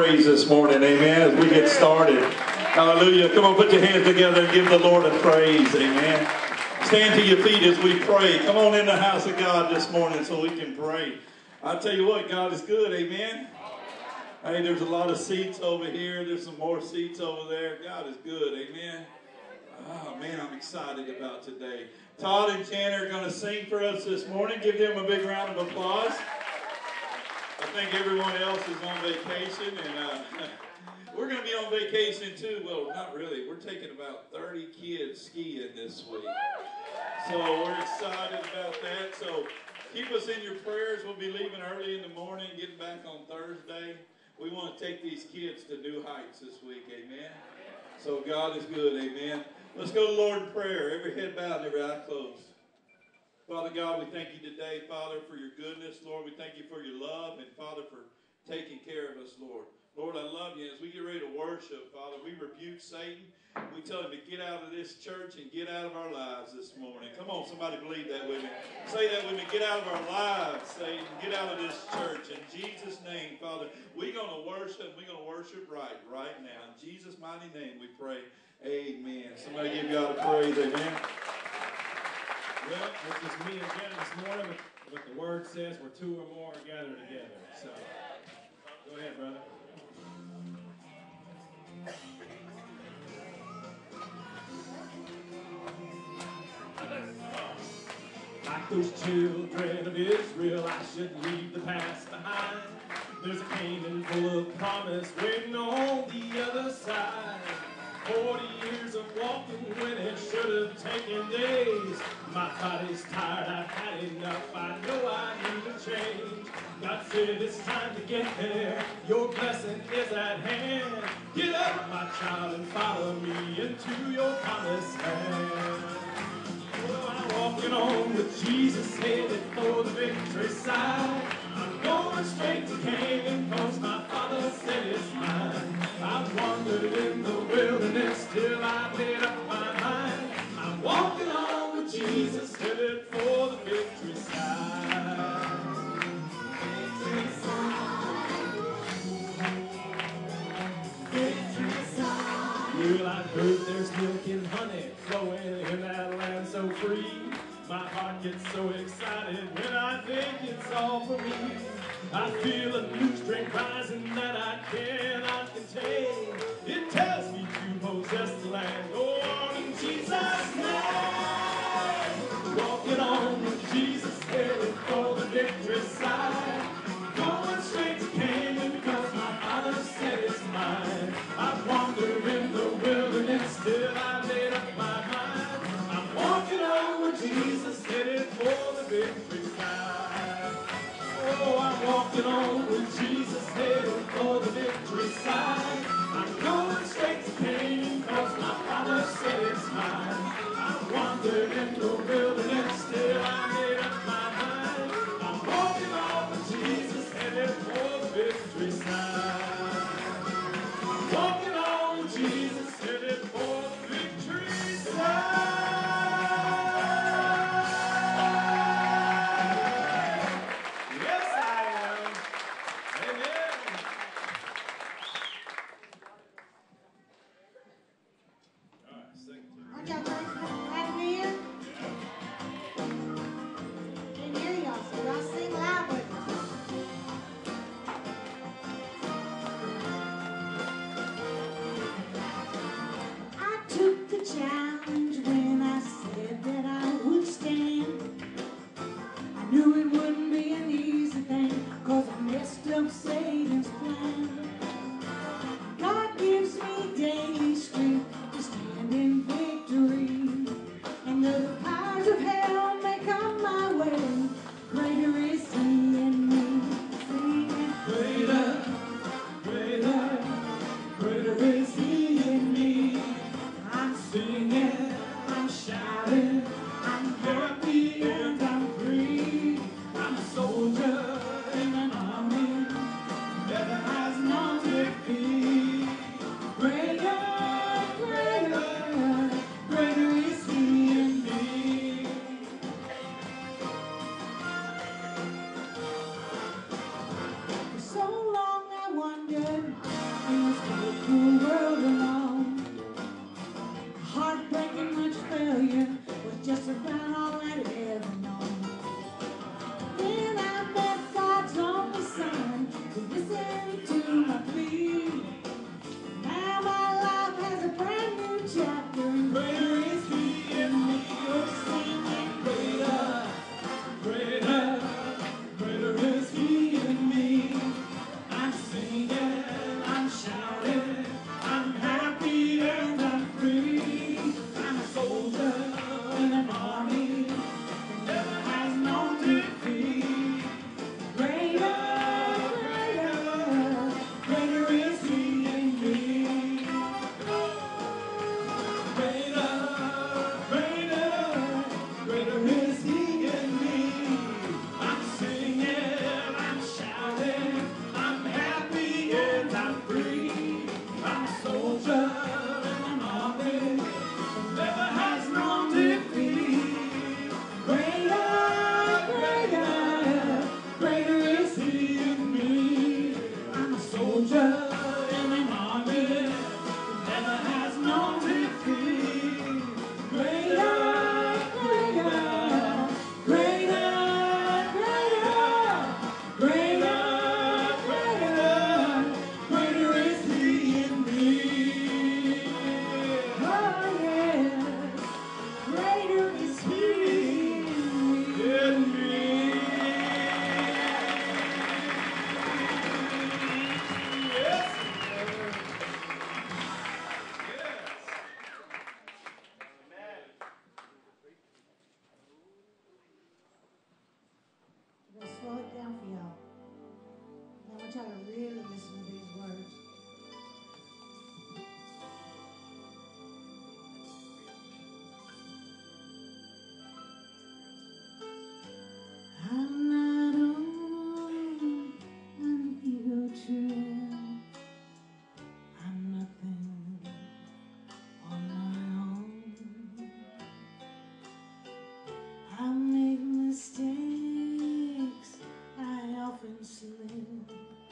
praise this morning, amen, as we get started. Hallelujah. Come on, put your hands together and give the Lord a praise, amen. Stand to your feet as we pray. Come on in the house of God this morning so we can pray. I'll tell you what, God is good, amen. Hey, there's a lot of seats over here. There's some more seats over there. God is good, amen. Oh, man, I'm excited about today. Todd and Caney are going to sing for us this morning. Give them a big round of applause. I think everyone else is on vacation, and we're going to be on vacation too. Well, not really. We're taking about 30 kids skiing this week. So we're excited about that. So keep us in your prayers. We'll be leaving early in the morning, getting back on Thursday. We want to take these kids to new heights this week, amen. So God is good, amen. Let's go to the Lord in prayer. Every head bowed and every eye closed. Father God, we thank you today, Father, for your goodness. Lord, we thank you for your love, and Father, for taking care of us, Lord. Lord, I love you. As we get ready to worship, Father, we rebuke Satan. We tell him to get out of this church and get out of our lives this morning. Come on, somebody believe that with me. Say that with me. Get out of our lives, Satan. Get out of this church. In Jesus' name, Father, we're going to worship. We're going to worship right now. In Jesus' mighty name we pray. Amen. Somebody give God a praise. Amen. Well, it's just me again this morning. What the word says, where two or more are gathered together. So, go ahead, brother. Like those children of Israel, I should leave the past behind. There's a Canaan full of promise waiting on the other side. 40 years of walking when it should have taken days. My body's tired, I've had enough. I know I need a change. God said it's time to get there. Your blessing is at hand. Get up, my child, and follow me into your promised land. Oh, I'm walking on with Jesus, headed for the victory side. I'm going straight to Caney, cause my Father said it's mine. I've wandered in the wilderness till I made up my mind. I'm walking on with Jesus, headed for the victory side. Victory side. Victory side. Well, I heard there's milk and honey flowing in that land so free. My heart gets so excited when I think it's all for me. I feel a new strength rising that I cannot contain. It tells me to possess the land. Go on in Jesus' name. Walking on with Jesus, headed for the victory side. Going straight to Caney because my Father said it's mine. I've wandered in the wilderness till I made up my mind. I'm walking on with Jesus, headed for the victory side. Oh, I'm walking on with Jesus, headed for the victory soldier in an army never has known defeat. Greater, greater, greater, greater, greater, greater, greater is He in me. Oh yes, greater is He in me. Yes. I'm going to slow it down for y'all. And I want y'all to really listen to these words. I'm not on an ego trip. I'm nothing on my own. I make mistakes, I often slip.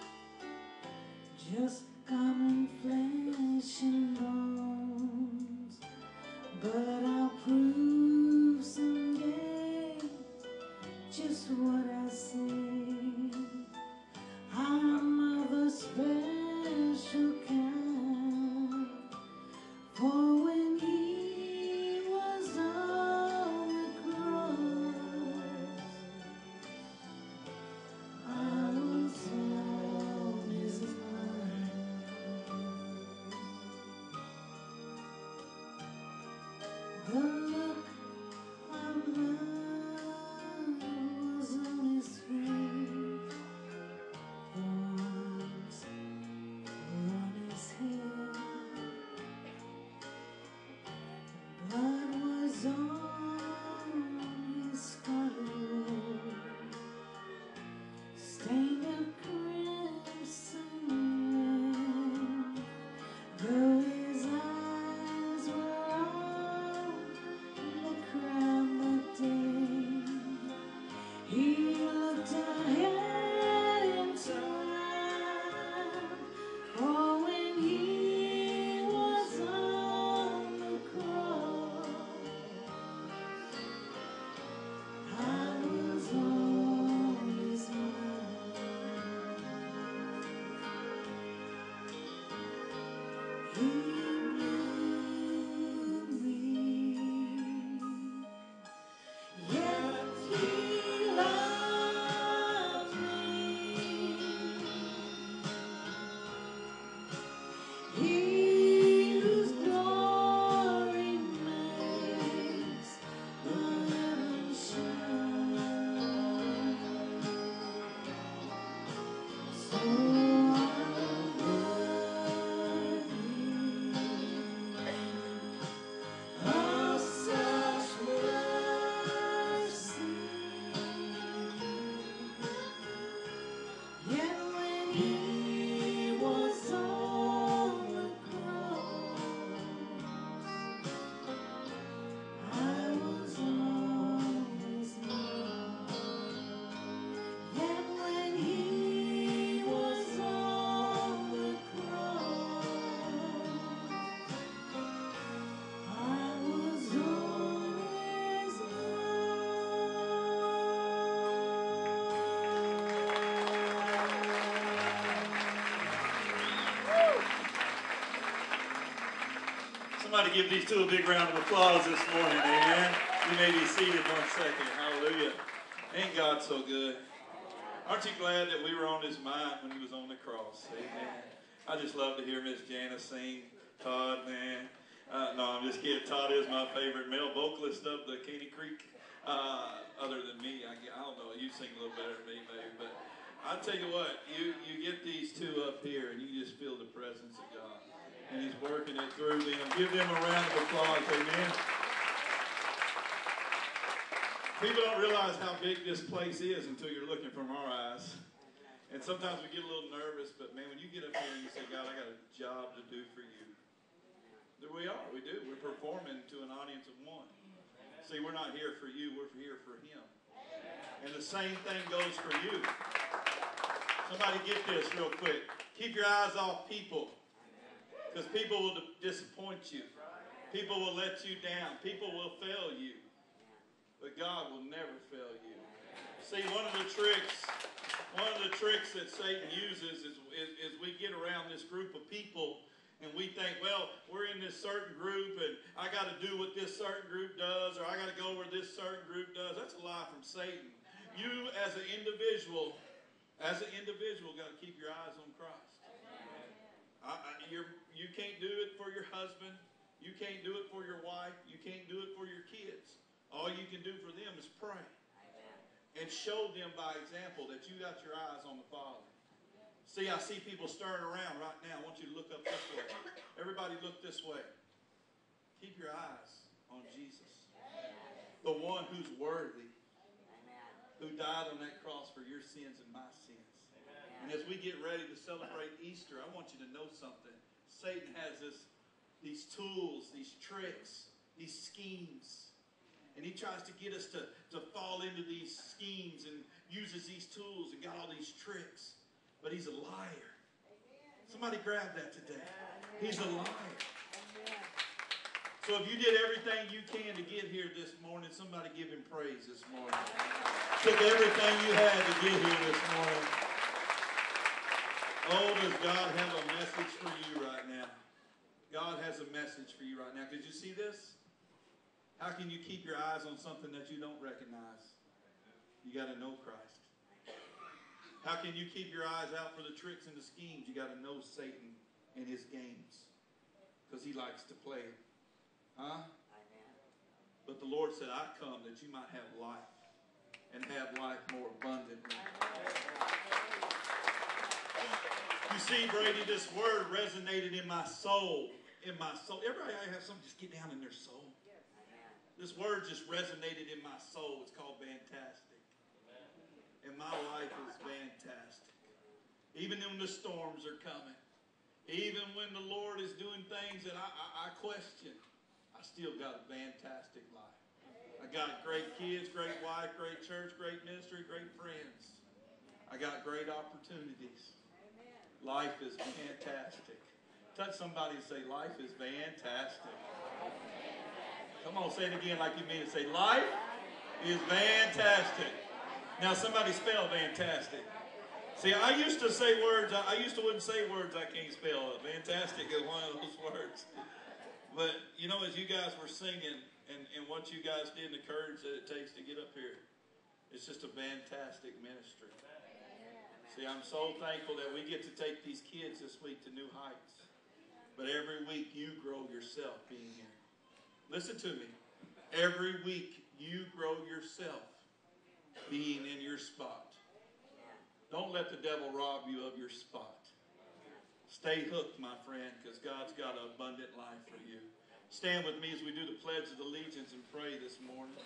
Just common flesh and bones. But I'll prove someday just what I say. I'm of a special kind. For when He was on the cross, I was on His mind. The look of love was on His face. Thorns were on His head. Blood was on His scarlet robe, stained a crimson red. Though His eyes were on the crown that day, He looked ahead in time. For when He was on the cross, I was on His mind. He knew me, yet He loved me. He whose glory makes the heavens shine. So I'm worthy of such mercy. Yet when He was on the cross, I was on His mind. Yet when He was on the cross, I was on His Somebody give these two a big round of applause this morning, amen. You may be seated 1 second. Hallelujah. Ain't God so good? Aren't you glad that we were on His mind when He was on the cross? Amen. I just love to hear Miss Janice sing. Todd, man. No, I'm just kidding. Todd is my favorite male vocalist of the Caney Creek. Other than me, I don't know. You sing a little better than me, maybe. But I'll tell you what, you get these two up here and you just feel the presence of God. And He's working it through them. Give them a round of applause, amen. People don't realize how big this place is until you're looking from our eyes. And sometimes we get a little nervous, but man, when you get up here and you say, God, I got a job to do for you. There we are, we do. We're performing to an audience of one. See, we're not here for you, we're here for Him. And the same thing goes for you. Somebody get this real quick. Keep your eyes off people. Because people will disappoint you. People will let you down. People will fail you. But God will never fail you. See, one of the tricks that Satan uses is we get around this group of people and we think, well, we're in this certain group and I got to do what this certain group does, or I got to go where this certain group does. That's a lie from Satan. You as an individual got to keep your eyes on Christ. You can't do it for your husband. You can't do it for your wife. You can't do it for your kids. All you can do for them is pray. And show them by example that you got your eyes on the Father. See, I see people stirring around right now. I want you to look up this way. Everybody look this way. Keep your eyes on Jesus. The one who's worthy. Who died on that cross for your sins and my sins. And as we get ready to celebrate Easter, I want you to know something. Satan has these tools, these tricks, these schemes. And he tries to get us to fall into these schemes and uses these tools and got all these tricks. But he's a liar. Somebody grab that today. He's a liar. So if you did everything you can to get here this morning, somebody give him praise this morning. Took everything you had to get here this morning. Oh, does God have a message for you right now? God has a message for you right now. Did you see this? How can you keep your eyes on something that you don't recognize? You got to know Christ. How can you keep your eyes out for the tricks and the schemes? You got to know Satan and his games. Because he likes to play. Huh? But the Lord said, I come that you might have life. And have life more abundantly. You see, Brady, this word resonated in my soul. In my soul. Everybody have something just get down in their soul. This word just resonated in my soul. It's called fantastic. And my life is fantastic. Even when the storms are coming. Even when the Lord is doing things that I question. I still got a fantastic life. I got great kids, great wife, great church, great ministry, great friends. I got great opportunities. Life is fantastic. Touch somebody and say, life is fantastic. Come on, say it again like you mean it. Say, life is fantastic. Now, somebody spell fantastic. See, I used to say words. I used to wouldn't say words I can't spell. Fantastic is one of those words. But, you know, as you guys were singing and what you guys did and the courage that it takes to get up here, it's just a fantastic ministry. See, I'm so thankful that we get to take these kids this week to new heights. But every week you grow yourself being here. Listen to me. Every week you grow yourself being in your spot. Don't let the devil rob you of your spot. Stay hooked, my friend, because God's got an abundant life for you. Stand with me as we do the Pledge of Allegiance and pray this morning.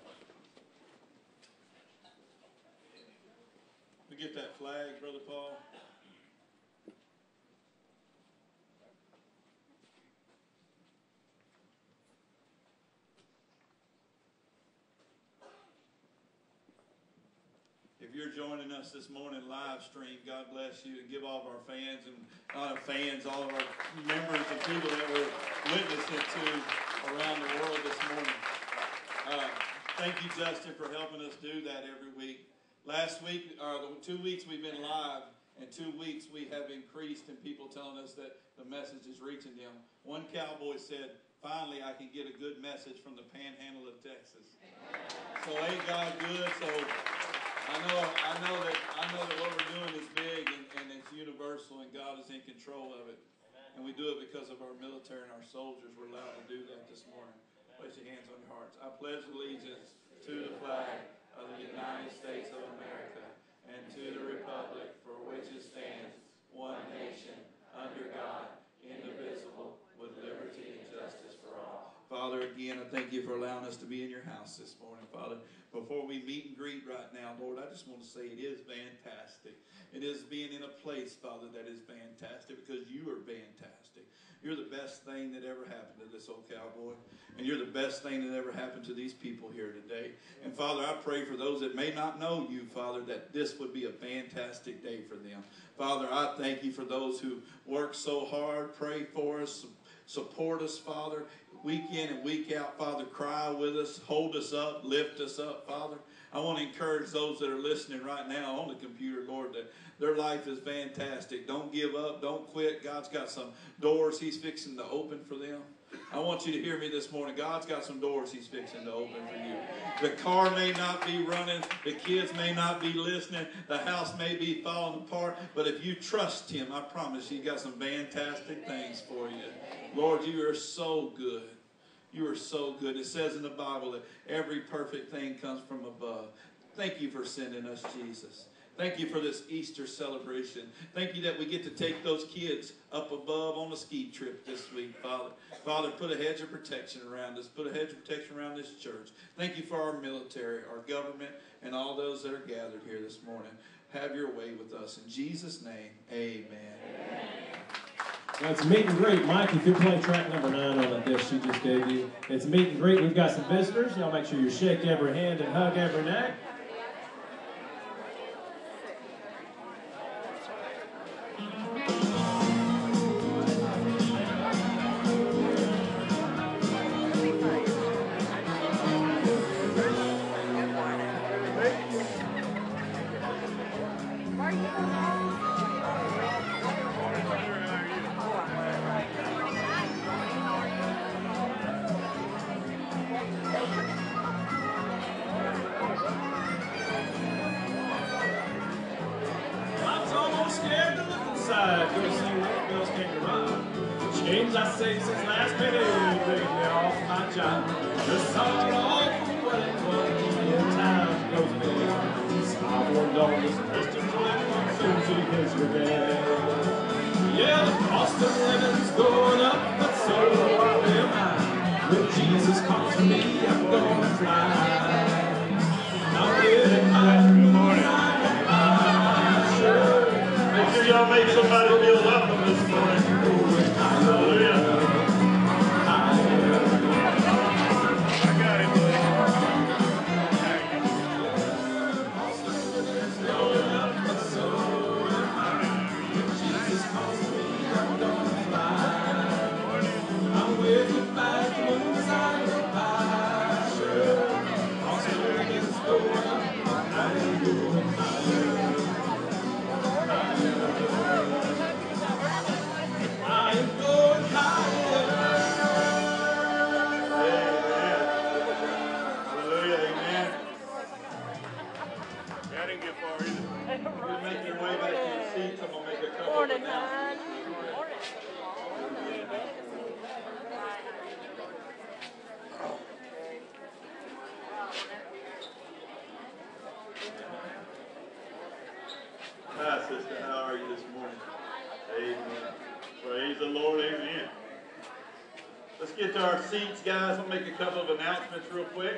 We get that flag, Brother Paul. If you're joining us this morning live stream, God bless you, and give all of our fans and all of our members and people that we're witnessing to around the world this morning. Thank you, Justin, for helping us do that every week. Last week, 2 weeks we've been live, and 2 weeks we have increased in people telling us that the message is reaching them. One cowboy said, finally I can get a good message from the panhandle of Texas. So ain't God good? So I know that what we're doing is big and it's universal, and God is in control of it. And we do it because of our military and our soldiers. We're allowed to do that this morning. Place your hands on your hearts. I pledge allegiance to the flag of the United States of America and to the republic for which it stands, one nation, under God, indivisible, with liberty and justice for all. Father, again, I thank you for allowing us to be in your house this morning, Father. Before we meet and greet right now, Lord, I just want to say it is fantastic. It is being in a place, Father, that is fantastic because you are fantastic. You're the best thing that ever happened to this old cowboy. And you're the best thing that ever happened to these people here today. And Father, I pray for those that may not know you, Father, that this would be a fantastic day for them. Father, I thank you for those who work so hard, pray for us, support us, Father, week in and week out. Father, cry with us, hold us up, lift us up, Father. I want to encourage those that are listening right now on the computer, Lord, that their life is fantastic. Don't give up. Don't quit. God's got some doors He's fixing to open for them. I want you to hear me this morning. God's got some doors He's fixing to open for you. The car may not be running. The kids may not be listening. The house may be falling apart. But if you trust Him, I promise you, He's got some fantastic things for you. Lord, you are so good. You are so good. It says in the Bible that every perfect thing comes from above. Thank you for sending us Jesus. Thank you for this Easter celebration. Thank you that we get to take those kids up above on a ski trip this week, Father. Father, put a hedge of protection around us. Put a hedge of protection around this church. Thank you for our military, our government, and all those that are gathered here this morning. Have your way with us. In Jesus' name, amen. Amen. Now it's a meet and greet. Mike, if you're playing track number 9 on that disc she just gave you, it's a meet and greet. We've got some visitors. Y'all make sure you shake every hand and hug every neck. Hi, sister. How are you this morning? Amen. Praise the Lord. Amen. Let's get to our seats, guys. I'll make a couple of announcements real quick.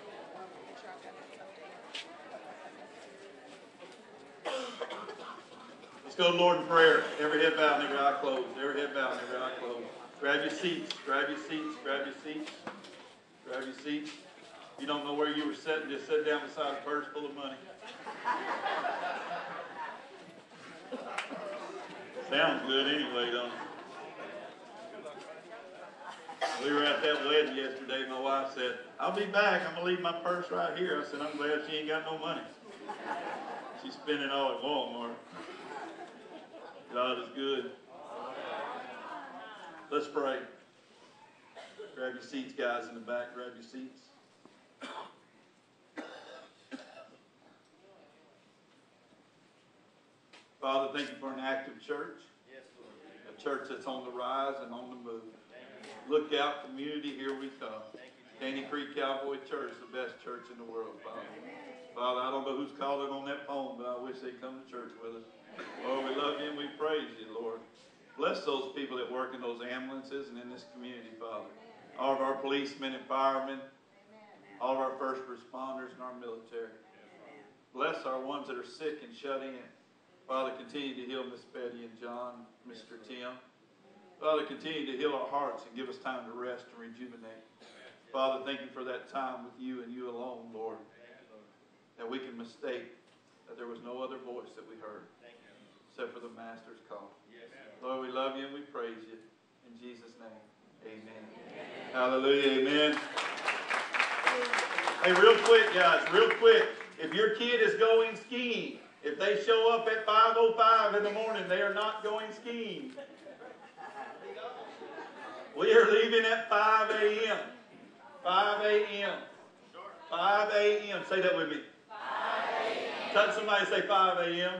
Let's go to Lord in prayer. Every head bowed and every eye closed. Every head bowed and every eye closed. Grab your seats. Grab your seats. Grab your seats. Grab your seats. If you don't know where you were sitting, just sit down beside a purse full of money. Sounds good anyway, don't it? We were at that wedding yesterday. My wife said, I'll be back. I'm going to leave my purse right here. I said, I'm glad she ain't got no money. She's spending all at Walmart. God is good. Let's pray. Grab your seats, guys, in the back. Grab your seats. Father, thank you for an active church. A church that's on the rise and on the move. Look out, community, here we come. Caney Creek Cowboy Church, the best church in the world, Father. Father, I don't know who's calling on that phone, but I wish they'd come to church with us. Lord, we love you and we praise you, Lord. Bless those people that work in those ambulances and in this community, Father. All of our policemen and firemen, all of our first responders and our military. Bless our ones that are sick and shut in. Father, continue to heal Miss Betty and John, Mr. Tim. Father, continue to heal our hearts and give us time to rest and rejuvenate. Father, thank you for that time with you and you alone, Lord, that we can mistake that there was no other voice that we heard except for the Master's call. Lord, we love you and we praise you. In Jesus' name, amen. Hallelujah, amen. Hey, real quick, guys, real quick. If your kid is going skiing, if they show up at 5:05 in the morning, they are not going skiing. We are leaving at 5 a.m. 5 a.m. 5 a.m. Say that with me. 5 a.m. Touch somebody, say 5 a.m.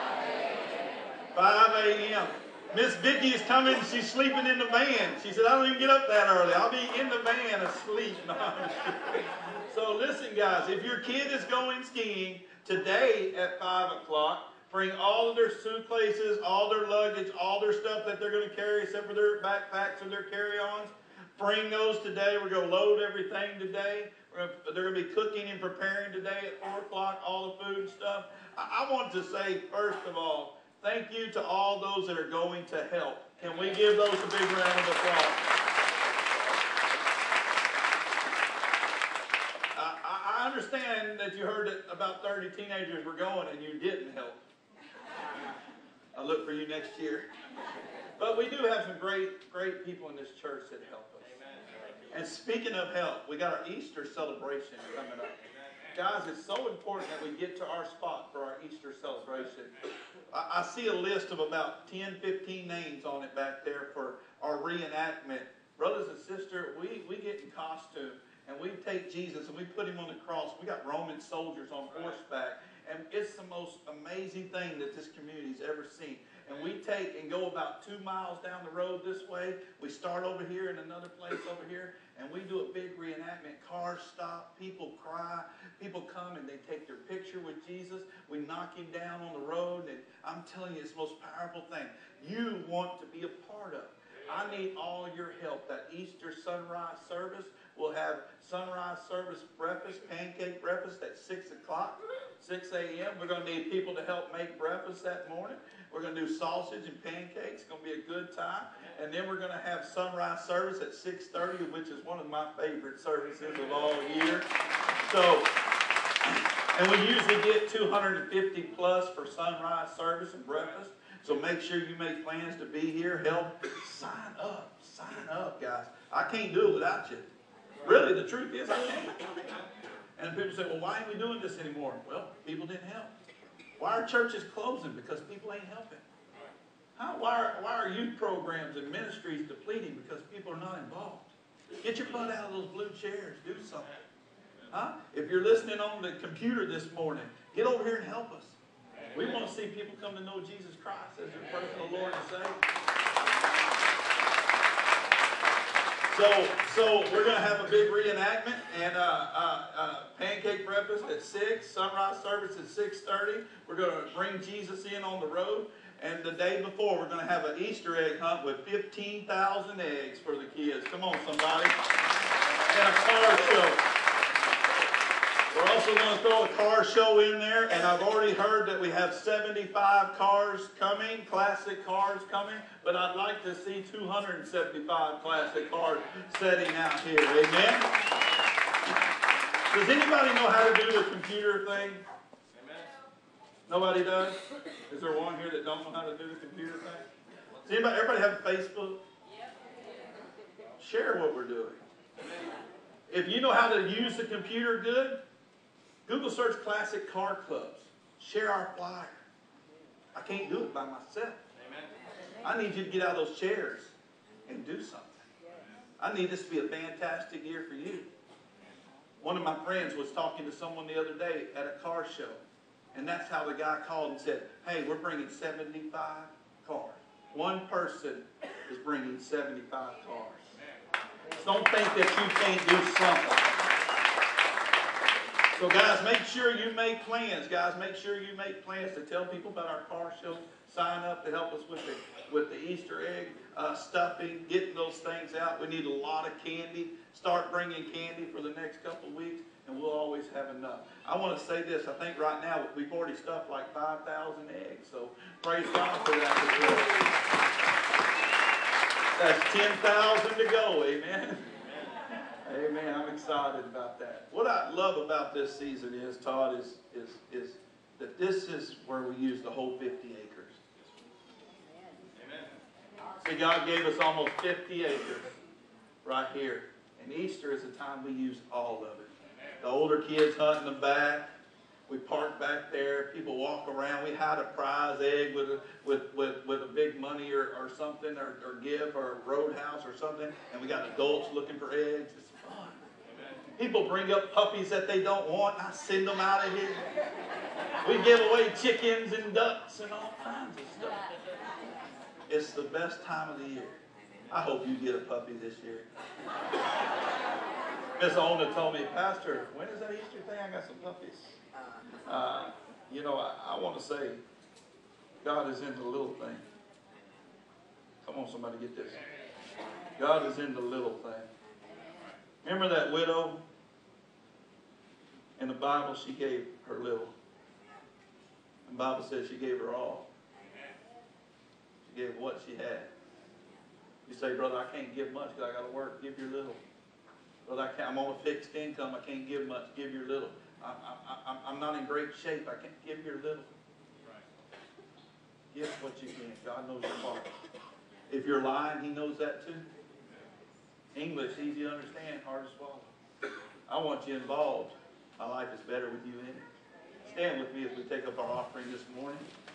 5 a.m. Miss Vicky is coming. She's sleeping in the van. She said, I don't even get up that early. I'll be in the van asleep. So listen, guys. If your kid is going skiing today at 5 o'clock, bring all of their suitcases, all their luggage, all their stuff that they're going to carry except for their backpacks and their carry-ons. Bring those today. We're going to load everything today. They're going to be cooking and preparing today at 4 o'clock, all the food and stuff. I want to say, first of all, thank you to all those that are going to help. Can we give those a big round of applause? I understand that you heard that about 30 teenagers were going and you didn't help. I look for you next year. But we do have some great people in this church that help us. And speaking of help, we got our Easter celebration coming up. Guys, it's so important that we get to our spot for our Easter celebration. I see a list of about 10, 15 names on it back there for our reenactment. Brothers and sisters, we get in costume and we take Jesus and we put him on the cross. We got Roman soldiers on horseback. And it's the most amazing thing that this community's ever seen. And we take and go about 2 miles down the road this way. We start over here in another place over here. And we do a big reenactment. Cars stop. People cry. People come and they take their picture with Jesus. We knock him down on the road. And I'm telling you, it's the most powerful thing you want to be a part of. I need all your help. That Easter sunrise service, we'll have sunrise service breakfast, pancake breakfast at 6 o'clock, 6 a.m. We're going to need people to help make breakfast that morning. We're going to do sausage and pancakes. It's going to be a good time. And then we're going to have sunrise service at 6:30, which is one of my favorite services of all year. So, and we usually get 250 plus for sunrise service and breakfast. So make sure you make plans to be here. Help. Sign up, guys. I can't do it without you. Really, the truth is I can't. And people say, well, why ain't we doing this anymore? Well, people didn't help. Why are churches closing? Because people ain't helping. Why are youth programs and ministries depleting? Because people are not involved. Get your butt out of those blue chairs. Do something. If you're listening on the computer this morning, get over here and help us. We want to see people come to know Jesus Christ as their personal Lord and Savior. So we're going to have a big reenactment and pancake breakfast at 6, sunrise service at 6:30. We're going to bring Jesus in on the road. And the day before, we're going to have an Easter egg hunt with 15,000 eggs for the kids. Come on, somebody. And a car show. We're also going to throw a car show in there, and I've already heard that we have 75 cars coming, classic cars coming, but I'd like to see 275 classic cars setting out here. Amen? Does anybody know how to do the computer thing? Amen. Nobody does? Is there one here that don't know how to do the computer thing? Does everybody have Facebook? Share what we're doing. If you know how to use the computer good, Google search classic car clubs. Share our flyer. I can't do it by myself. Amen. I need you to get out of those chairs and do something. I need this to be a fantastic year for you. One of my friends was talking to someone the other day at a car show. And that's how the guy called and said, hey, we're bringing 75 cars. One person is bringing 75 cars. So don't think that you can't do something. So guys, make sure you make plans. Guys, make sure you make plans to tell people about our car show. Sign up to help us with the Easter egg stuffing, getting those things out. We need a lot of candy. Start bringing candy for the next couple of weeks, and we'll always have enough. I want to say this. I think right now we've already stuffed like 5,000 eggs. So praise God for that. That's 10,000 to go, amen. Amen. I'm excited about that. What I love about this season is, Todd, is that this is where we use the whole 50 acres. Amen. See, God gave us almost 50 acres right here. And Easter is the time we use all of it. The older kids hunt in the back. We park back there. People walk around. We hide a prize egg with a big money or something, or gift, or a roadhouse or something. And we got adults looking for eggs. It's fun. People bring up puppies that they don't want. I send them out of here. We give away chickens and ducks and all kinds of stuff. It's the best time of the year. I hope you get a puppy this year. Miss Ona told me, Pastor, when is that Easter thing? I got some puppies. You know, I want to say, God is in the little thing. Come on, somebody get this. God is in the little thing. Remember that widow in the Bible? She gave her little. The Bible says she gave her all. She gave what she had. You say, brother, I can't give much because I got to work. Give your little. Brother, I'm on a fixed income. I can't give much. Give your little. I'm not in great shape. I can't. Give your little. Give what you can. God knows your heart. If you're lying, He knows that too. English, easy to understand, hard to swallow. I want you involved. My life is better with you in it. Stand with me as we take up our offering this morning.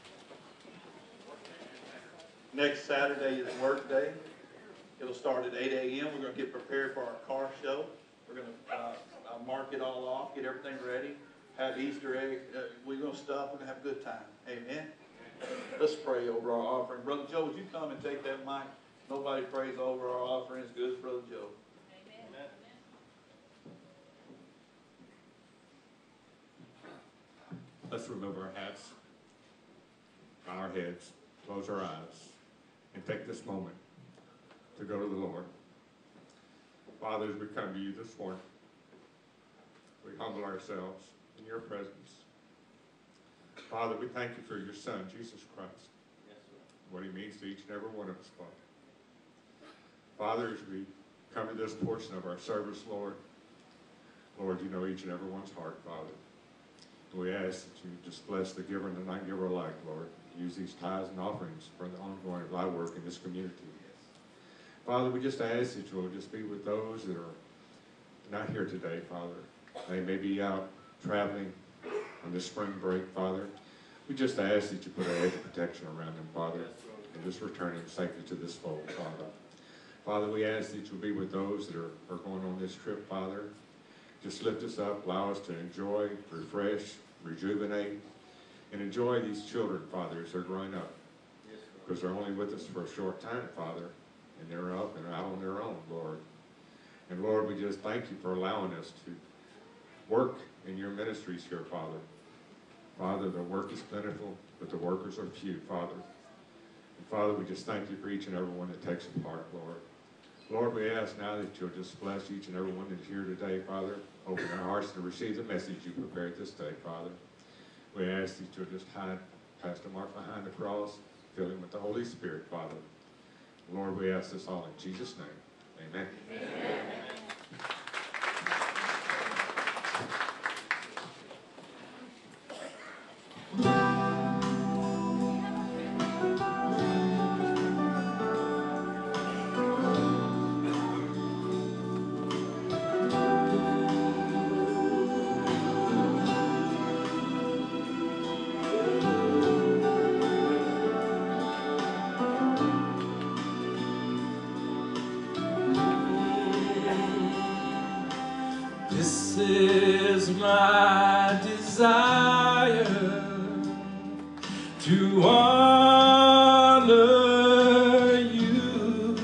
Next Saturday is work day. It'll start at 8 a.m. We're going to get prepared for our car show. We're going to mark it all off, get everything ready, have Easter egg. We're going to stuff. We're going to have a good time. Amen. Let's pray over our offering. Brother Joe, would you come and take that mic? Nobody prays over our offering as good as Brother Joe. Amen. Let's remove our hats, bow our heads, close our eyes, and take this moment to go to the Lord. Father, as we come to you this morning, we humble ourselves in your presence. Father, we thank you for your Son, Jesus Christ, what he means to each and every one of us, Father. Father, as we come to this portion of our service, Lord, you know each and every one's heart, Father. We ask that you just bless the giver and the non-giver alike, Lord. Use these tithes and offerings for the ongoing of thy work in this community. Father, we just ask that you will just be with those that are not here today, Father. They may be out traveling on this spring break, Father. We just ask that you put a hedge of protection around them, Father, and just return them safely to this fold, Father. Father, we ask that you'll be with those that are going on this trip, Father. Just lift us up, allow us to enjoy, refresh, rejuvenate, and enjoy these children, Father, as they're growing up. Because they're only with us for a short time, Father, and they're up and out on their own, Lord. And Lord, we just thank you for allowing us to work in your ministries here, Father. Father, the work is plentiful, but the workers are few, Father. And Father, we just thank you for each and every one that takes a part, Lord. Lord, we ask now that you'll just bless each and every one that's here today, Father. Open our hearts to receive the message you prepared this day, Father. We ask that you'll just hide Pastor Mark behind the cross, fill him with the Holy Spirit, Father. Lord, we ask this all in Jesus' name. Amen. Amen. This is my desire to honor you,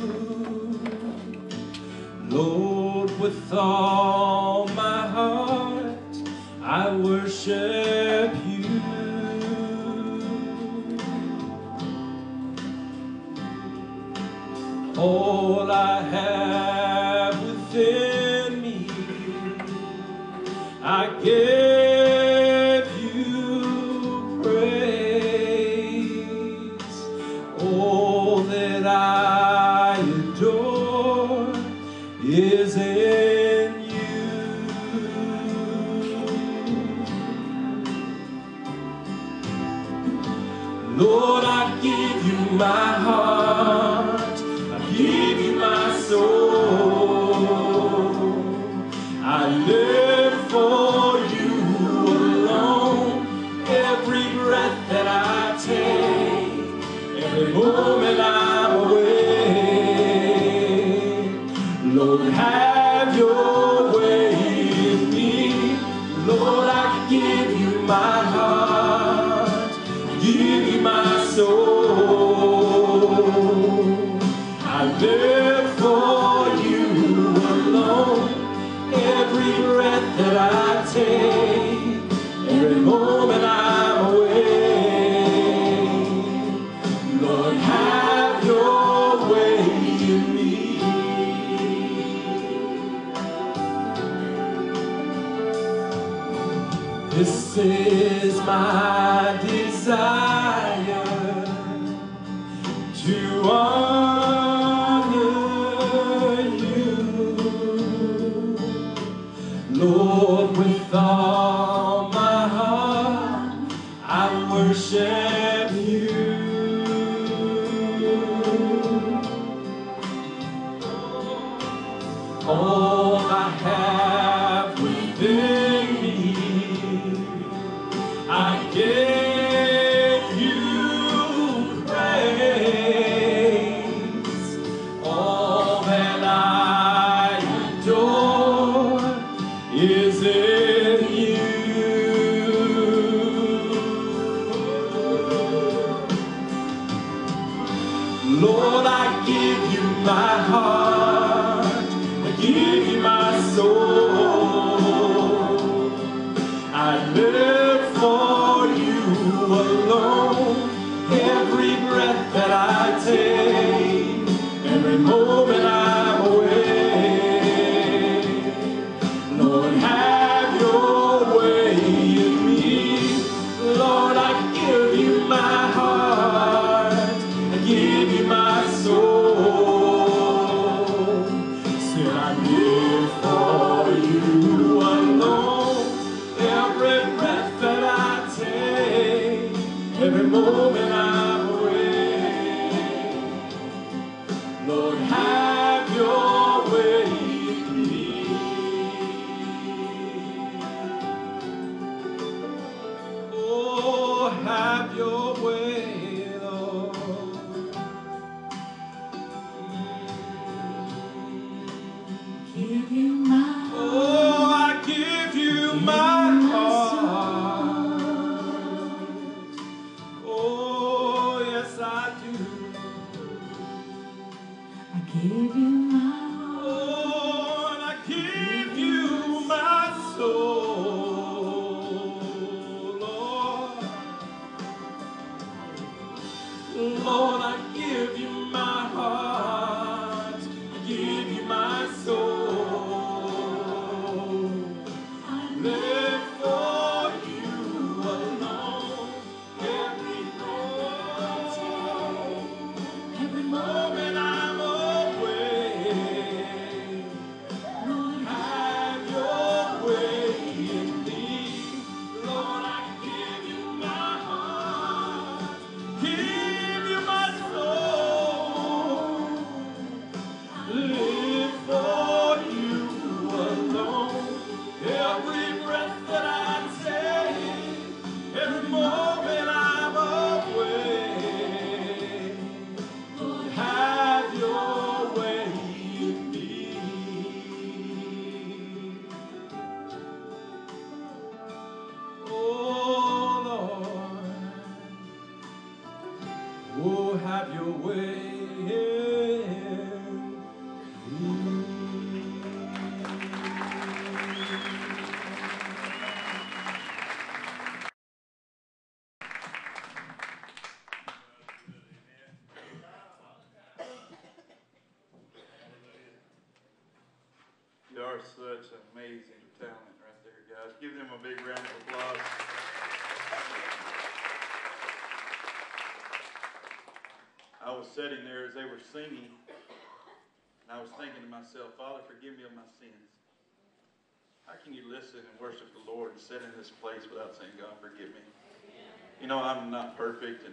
Lord, with all my heart I worship you. All I have within me I give you praise. All that I adore is in you. Lord, I give you my heart, I give you my soul. I live for you alone. Every breath that I take, every moment I'm awake. Lord, have your way in me. Lord, I give you my heart, give you my soul. I live for you alone. Every breath that I take, every moment I'm awake. Lord, have your way in me. This is my desire, to honor you, Lord, with all my heart, I worship you. All I have within me, I give you praise. All that I adore is in you. Lord, I give you my heart, I give you my soul. I live for you alone. Every breath that I take, every moment I'm awake. Lord, have your way in me. Lord, I give you my heart, I give you my soul. Say, I live for you alone. Every breath that I take, every moment I'm awake. Lord, have your way in me. Oh, have your way, Lord. Give you my Oh, I give you my heart. Oh, yes, I do. I give you my Oh, and I give you my soul, Lord. Lord, I give you my heart, I give you my soul. I live for you alone. Every moment I'm awake. Lord, have your way in me. Lord, I give you my heart, give you my soul. Live for you alone. Every breath that I take, every moment I'm awake. Lord, have your way in me. Oh Lord, oh, have your way in me. You are such an amazing talent right there, guys. Give them a big round of applause. I was sitting there as they were singing, and I I was thinking to myself, Father, forgive me of my sins. How can you listen and worship the Lord and sit in this place without saying, God, forgive me? You know, I'm not perfect,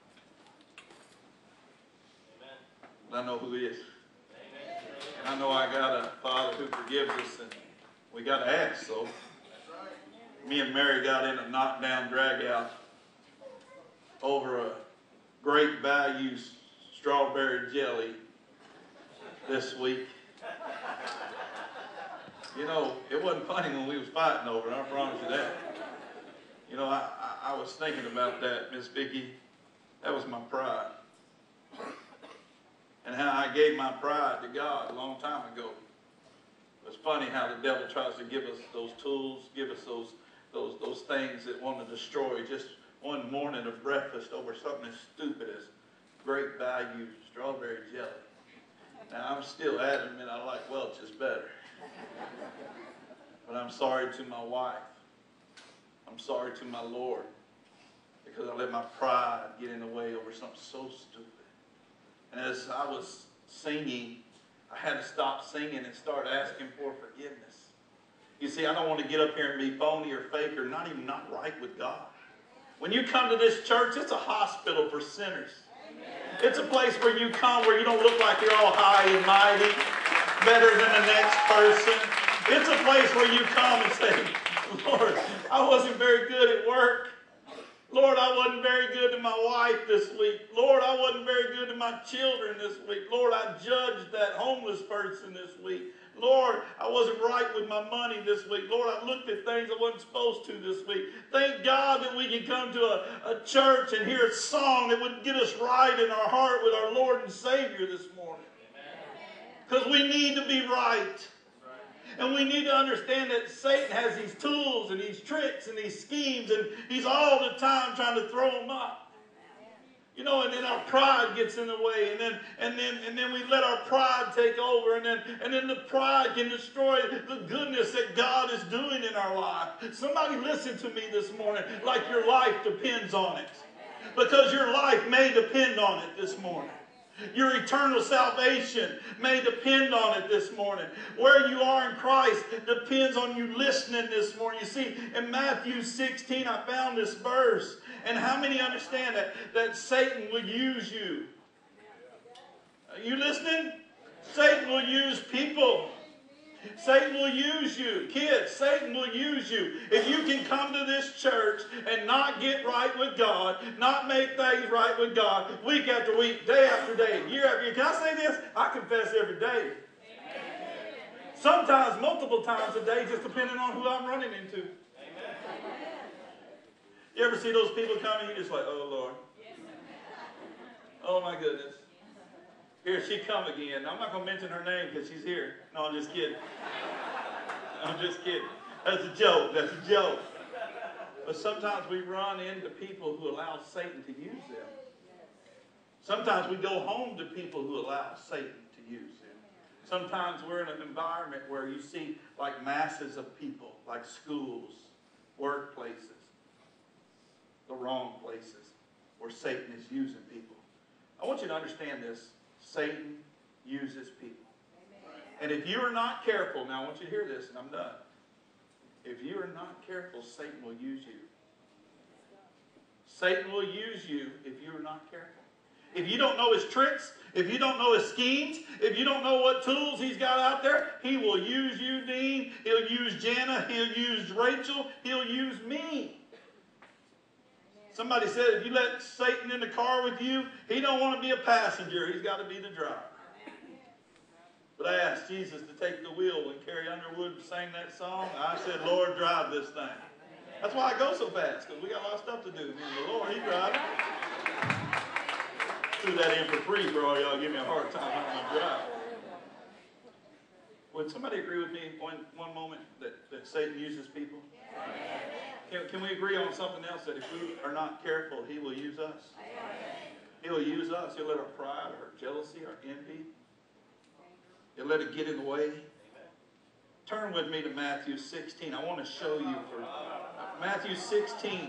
but I know who is. And I know I got a Father who forgives us, and we got to ask. So me and Mary got in a knockdown drag-out over a great value strawberry jelly this week. You know, it wasn't funny when we was fighting over it, I promise you that. You know, I was thinking about that, Miss Vicki. That was my pride. And how I gave my pride to God a long time ago. It's funny how the devil tries to give us those tools, give us those things that want to destroy just one morning of breakfast over something as stupid as great value strawberry jelly. Now, I'm still adamant I like Welch's better. But I'm sorry to my wife. I'm sorry to my Lord. Because I let my pride get in the way over something so stupid. And as I was singing, I had to stop singing and start asking for forgiveness. You see, I don't want to get up here and be phony or fake or not even not right with God. When you come to this church, it's a hospital for sinners. It's a place where you come where you don't look like you're all high and mighty, better than the next person. It's a place where you come and say, Lord, I wasn't very good at work. Lord, I wasn't very good to my wife this week. Lord, I wasn't very good to my children this week. Lord, I judged that homeless person this week. Lord, I wasn't right with my money this week. Lord, I looked at things I wasn't supposed to this week. Thank God that we can come to a church and hear a song that would get us right in our heart with our Lord and Savior this morning. Because we need to be right. And we need to understand that Satan has these tools and these tricks and these schemes, and he's all the time trying to throw them up. You know, and then our pride gets in the way, and then we let our pride take over, and then the pride can destroy the goodness that God is doing in our life. Somebody listen to me this morning like your life depends on it. Because your life may depend on it this morning. Your eternal salvation may depend on it this morning. Where you are in Christ depends on you listening this morning. You see, in Matthew 16, I found this verse. And how many understand that Satan will use you? Are you listening? Satan will use people. Satan will use you. Kids, Satan will use you. If you can come to this church and not get right with God, not make things right with God, week after week, day after day, year after year. Can I say this? I confess every day. Sometimes, multiple times a day, just depending on who I'm running into. You ever see those people coming, you're just like, oh, Lord. Oh, my goodness. Here she come again. I'm not going to mention her name because she's here. No, I'm just kidding. I'm just kidding. That's a joke. That's a joke. But sometimes we run into people who allow Satan to use them. Sometimes we go home to people who allow Satan to use them. Sometimes we're in an environment where you see like masses of people, like schools, workplaces, the wrong places where Satan is using people. I want you to understand this. Satan uses people. And if you are not careful, now I want you to hear this and I'm done. If you are not careful, Satan will use you. Satan will use you if you are not careful. If you don't know his tricks, if you don't know his schemes, if you don't know what tools he's got out there, he will use you, Dean. He'll use Jana. He'll use Rachel. He'll use me. Somebody said if you let Satan in the car with you, he don't want to be a passenger. He's got to be the driver. But I asked Jesus to take the wheel when Carrie Underwood sang that song. I said, Lord, drive this thing. That's why I go so fast, because we got a lot of stuff to do. And the Lord, he drives. Threw that in for free for all y'all give me a hard time on my drive. Would somebody agree with me one moment that Satan uses people? Can we agree on something else, that if we are not careful, he will use us? He will use us. He'll let our pride, our jealousy, our envy, he'll let it get in the way. Turn with me to Matthew 16. I want to show you for Matthew 16.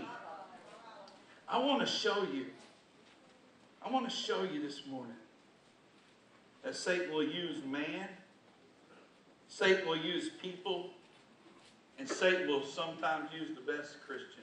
I want to show you. I want to show you this morning that Satan will use man, Satan will use people, and Satan will sometimes use the best Christians.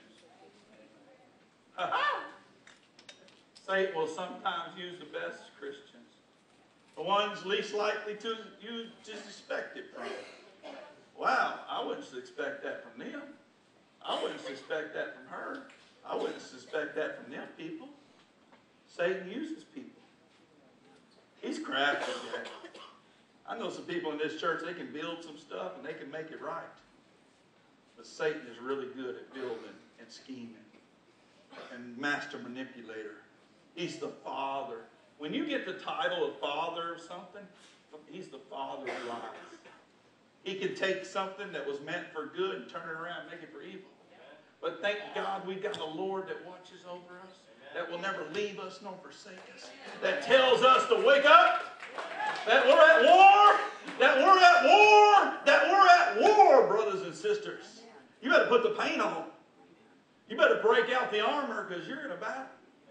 Satan will sometimes use the best Christians. The ones least likely to you to suspect it from. Wow, I wouldn't suspect that from them. I wouldn't suspect that from her. I wouldn't suspect that from them people. Satan uses people. He's crafty, Jack. I know some people in this church, they can build some stuff and they can make it right. But Satan is really good at building and scheming and master manipulator. He's the father. When you get the title of father of something, he's the father of lies. He can take something that was meant for good and turn it around and make it for evil. But thank God we've got a Lord that watches over us, that will never leave us nor forsake us, that tells us to wake up, that we're at war, that we're at war, that we're at war, brothers and sisters. You better put the paint on. You better break out the armor because you're in a battle.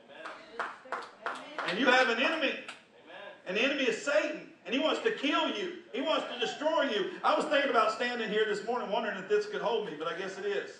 And you have an enemy. And the enemy is Satan. And he wants to kill you. He wants to destroy you. I was thinking about standing here this morning wondering if this could hold me, but I guess it is.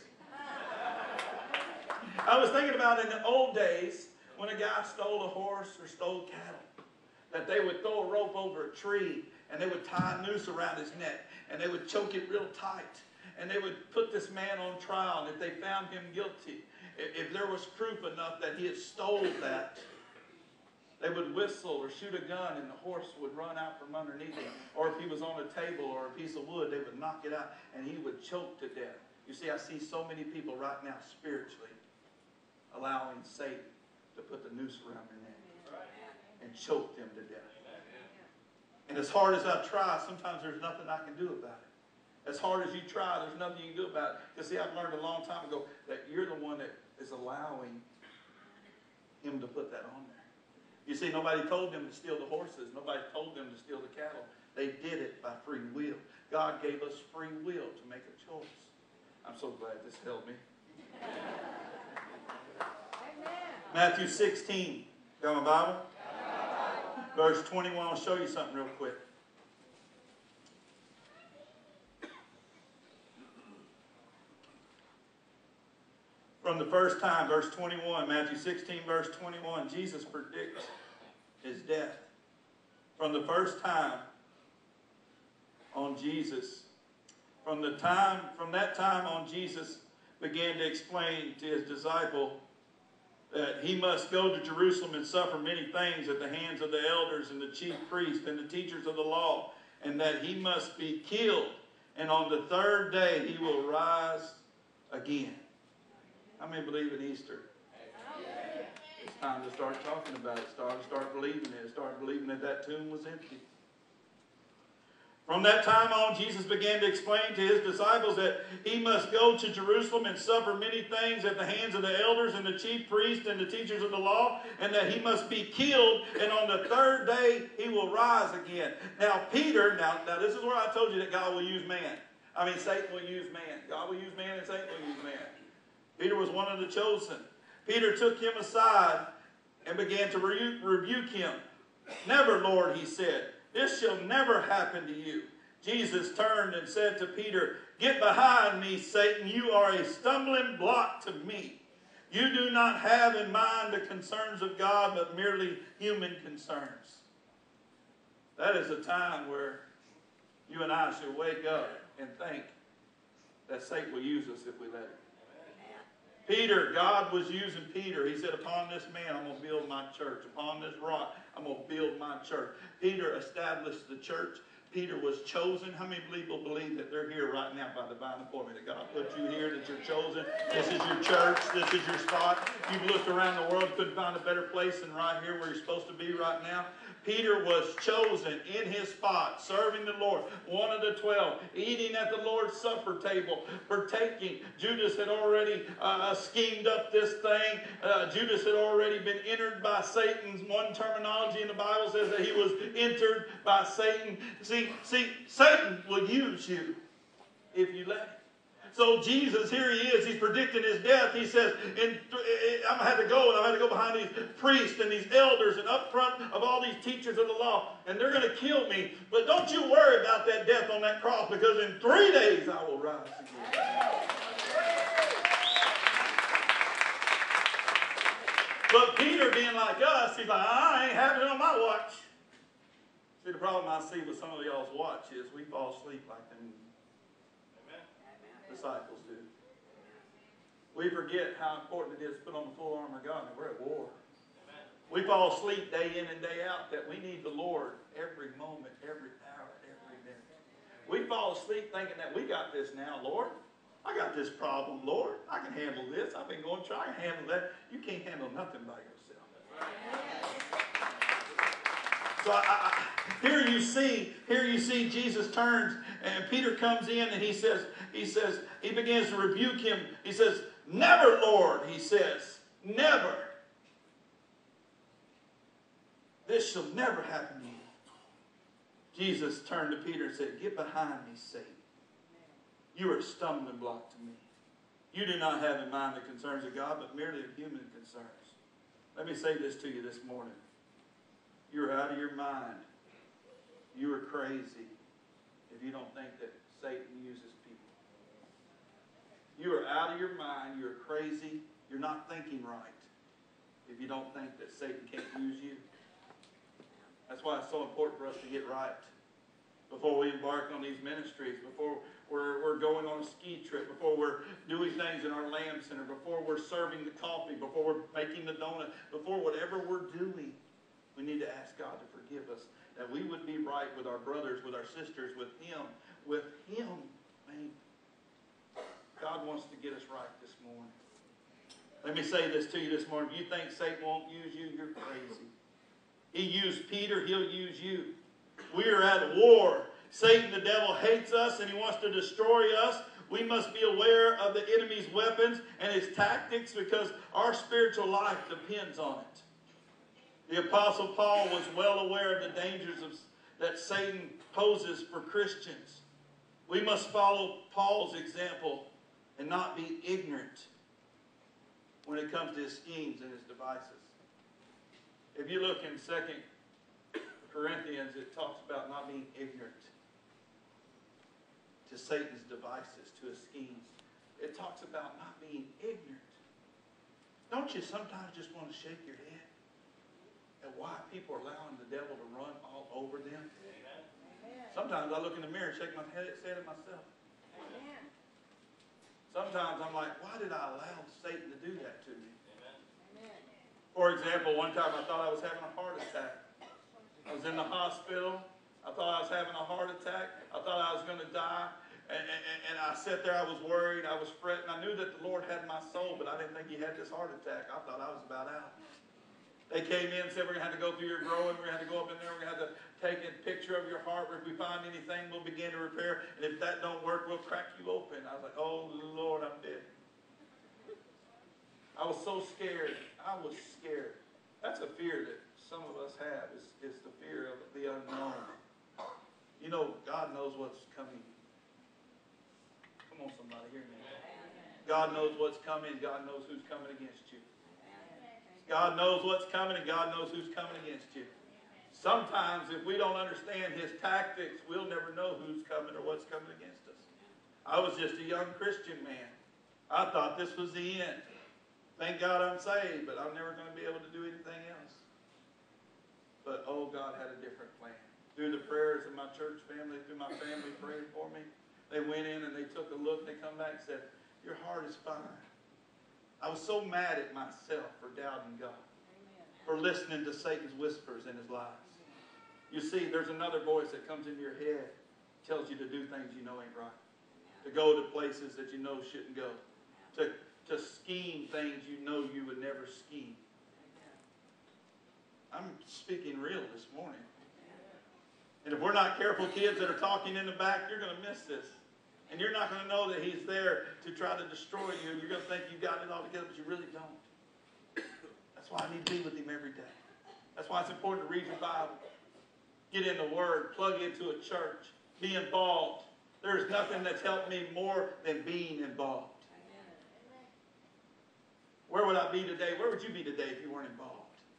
I was thinking about in the old days when a guy stole a horse or stole cattle, that they would throw a rope over a tree and they would tie a noose around his neck and they would choke it real tight and they would put this man on trial, and if they found him guilty, if there was proof enough that he had stolen that, they would whistle or shoot a gun and the horse would run out from underneath him. Or if he was on a table or a piece of wood, they would knock it out and he would choke to death. You see, I see so many people right now spiritually allowing Satan to put the noose around their neck and choke them to death. And as hard as I try, sometimes there's nothing I can do about it. As hard as you try, there's nothing you can do about it. Because see, I've learned a long time ago that you're the one that is allowing him to put that on there. You see, nobody told them to steal the horses. Nobody told them to steal the cattle. They did it by free will. God gave us free will to make a choice. I'm so glad this helped me. Matthew 16. Got my Bible? Verse 21. I'll show you something real quick. From the first time, verse 21, Matthew 16, verse 21, Jesus predicts his death. From the first time on Jesus, from that time on, Jesus began to explain to his disciple that he must go to Jerusalem and suffer many things at the hands of the elders and the chief priests and the teachers of the law, and that he must be killed, and on the third day he will rise again. How many believe in Easter? It's time to start talking about it. Start believing it. Start believing that that tomb was empty. From that time on, Jesus began to explain to his disciples that he must go to Jerusalem and suffer many things at the hands of the elders and the chief priests and the teachers of the law, and that he must be killed, and on the third day he will rise again. Now Peter, now this is where I told you that God will use man. I mean, Satan will use man. God will use man and Satan will use man. Peter was one of the chosen. Peter took him aside and began to rebuke him. Never, Lord, he said. This shall never happen to you. Jesus turned and said to Peter, Get behind me, Satan. You are a stumbling block to me. You do not have in mind the concerns of God, but merely human concerns. That is a time where you and I should wake up and think that Satan will use us if we let him. Peter, God was using Peter. He said, upon this man, I'm going to build my church. Upon this rock, I'm going to build my church. Peter established the church. Peter was chosen. How many people believe that they're here right now by divine appointment? That God put you here, that you're chosen. This is your church. This is your spot. You've looked around the world, couldn't find a better place than right here where you're supposed to be right now. Peter was chosen in his spot, serving the Lord, one of the 12, eating at the Lord's Supper table, partaking. Judas had already schemed up this thing. Judas had already been entered by Satan. One terminology in the Bible says that he was entered by Satan. See, Satan will use you if you let him. So Jesus, here he is, he's predicting his death. He says, I'm going to have to go, and I'm going to go behind these priests and these elders and up front of all these teachers of the law, and they're going to kill me. But don't you worry about that death on that cross, because in 3 days I will rise again. But Peter, being like us, he's like, I ain't having it on my watch. See, the problem I see with some of y'all's watch is we fall asleep like them disciples do. We forget how important it is to put on the full armor of God, and we're at war. We fall asleep day in and day out that we need the Lord every moment, every hour, every minute. We fall asleep thinking that we got this now, Lord. I got this problem, Lord. I can handle this. I've been going to try to handle that. You can't handle nothing by yourself. So here you see Jesus turns, and Peter comes in, and he begins to rebuke him. He says, never, Lord, he says, never. This shall never happen to you. Jesus turned to Peter and said, get behind me, Satan. You are a stumbling block to me. You do not have in mind the concerns of God, but merely of human concerns. Let me say this to you this morning. You're out of your mind. You are crazy if you don't think that Satan uses people. You are out of your mind. You're crazy. You're not thinking right if you don't think that Satan can't use you. That's why it's so important for us to get right before we embark on these ministries, before we're going on a ski trip, before we're doing things in our lamb center, before we're serving the coffee, before we're making the donut, before whatever we're doing. We need to ask God to forgive us, that we would be right with our brothers, with our sisters, with Him. With Him, man. God wants to get us right this morning. Let me say this to you this morning. If you think Satan won't use you, you're crazy. He used Peter, he'll use you. We are at war. Satan, the devil, hates us and he wants to destroy us. We must be aware of the enemy's weapons and his tactics, because our spiritual life depends on it. The Apostle Paul was well aware of the dangers that Satan poses for Christians. We must follow Paul's example and not be ignorant when it comes to his schemes and his devices. If you look in 2 Corinthians, it talks about not being ignorant to Satan's devices, to his schemes. It talks about not being ignorant. Don't you sometimes just want to shake your head at why people are allowing the devil to run all over them? Amen. Sometimes I look in the mirror and shake my head, say to myself. Amen. Sometimes I'm like, why did I allow Satan to do that to me? Amen. For example, one time I thought I was having a heart attack. I was in the hospital. I thought I was having a heart attack. I thought I was going to die. And I sat there, I was worried, I was fretting. I knew that the Lord had my soul, but I didn't think He had this heart attack. I thought I was about out. They came in and said, we're going to have to go through your growing. We're going to have to go up in there. We're going to have to take a picture of your heart. If we find anything, we'll begin to repair. And if that don't work, we'll crack you open. I was like, oh, Lord, I'm dead. I was so scared. I was scared. That's a fear that some of us have, is the fear of the unknown. You know, God knows what's coming. Come on, somebody, hear me. God knows what's coming. God knows who's coming against you. God knows what's coming, and God knows who's coming against you. Sometimes, if we don't understand His tactics, we'll never know who's coming or what's coming against us. I was just a young Christian man. I thought this was the end. Thank God I'm saved, but I'm never going to be able to do anything else. But, oh, God had a different plan. Through the prayers of my church family, through my family praying for me, they went in and they took a look, and they come back and said, your heart is fine. I was so mad at myself for doubting God, for listening to Satan's whispers in his lies. You see, there's another voice that comes into your head, tells you to do things you know ain't right, to go to places that you know shouldn't go, to scheme things you know you would never scheme. I'm speaking real this morning. And if we're not careful, kids that are talking in the back, you're going to miss this. And you're not going to know that he's there to try to destroy you. You're going to think you've got it all together, but you really don't. That's why I need to be with him every day. That's why it's important to read your Bible. Get in the Word. Plug into a church. Be involved. There's nothing that's helped me more than being involved. Where would I be today? Where would you be today if you weren't involved?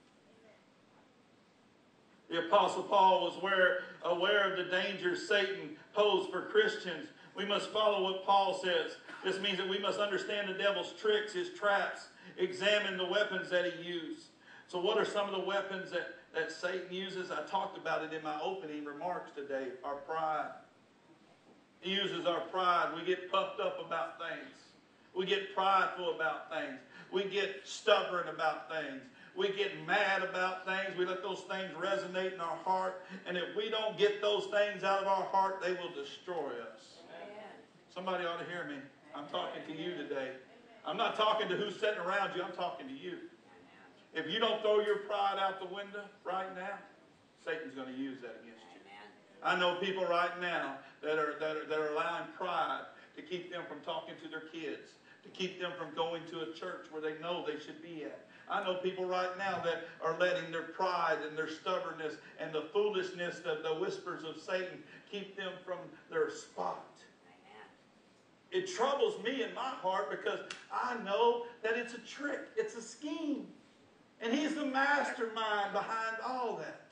The Apostle Paul was aware of the dangers Satan posed for Christians. We must follow what Paul says. This means that we must understand the devil's tricks, his traps, examine the weapons that he used. So what are some of the weapons that Satan uses? I talked about it in my opening remarks today. Our pride. He uses our pride. We get puffed up about things. We get prideful about things. We get stubborn about things. We get mad about things. We let those things resonate in our heart. And if we don't get those things out of our heart, they will destroy us. Somebody ought to hear me. I'm talking to you today. I'm not talking to who's sitting around you. I'm talking to you. If you don't throw your pride out the window right now, Satan's going to use that against you. I know people right now that are allowing pride to keep them from talking to their kids, to keep them from going to a church where they know they should be at. I know people right now that are letting their pride and their stubbornness and the foolishness, the whispers of Satan, keep them from their spot. It troubles me in my heart because I know that it's a trick. It's a scheme. And he's the mastermind behind all that.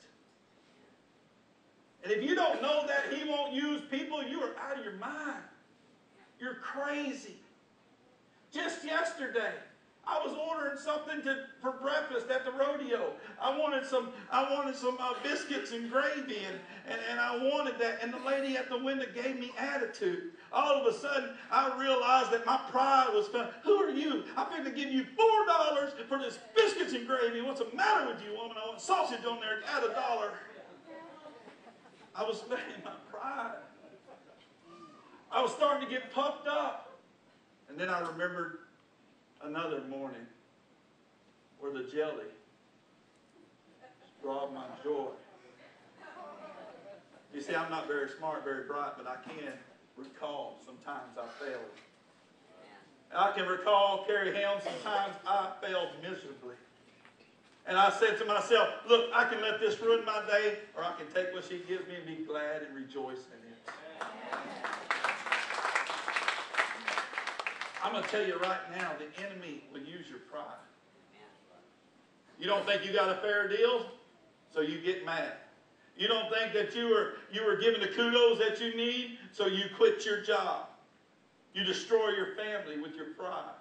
And if you don't know that he won't use people, you are out of your mind. You're crazy. Just yesterday, I was ordering something for breakfast at the rodeo. I wanted some biscuits and gravy, and I wanted that. And the lady at the window gave me attitude. All of a sudden, I realized that my pride was coming. Who are you? I'm going to give you $4 for this biscuits and gravy. What's the matter with you, woman? I want sausage on there. Add $1. I was letting my pride. I was starting to get puffed up. And then I remembered another morning where the jelly robbed my joy. You see, I'm not very smart, very bright, but I can recall sometimes I failed. And I can recall Carrie Helm, sometimes I failed miserably. And I said to myself, look, I can let this ruin my day, or I can take what she gives me and be glad and rejoice in it. I'm going to tell you right now, the enemy will use your pride. You don't think you got a fair deal, so you get mad. You don't think that you were given the kudos that you need, so you quit your job. You destroy your family with your pride.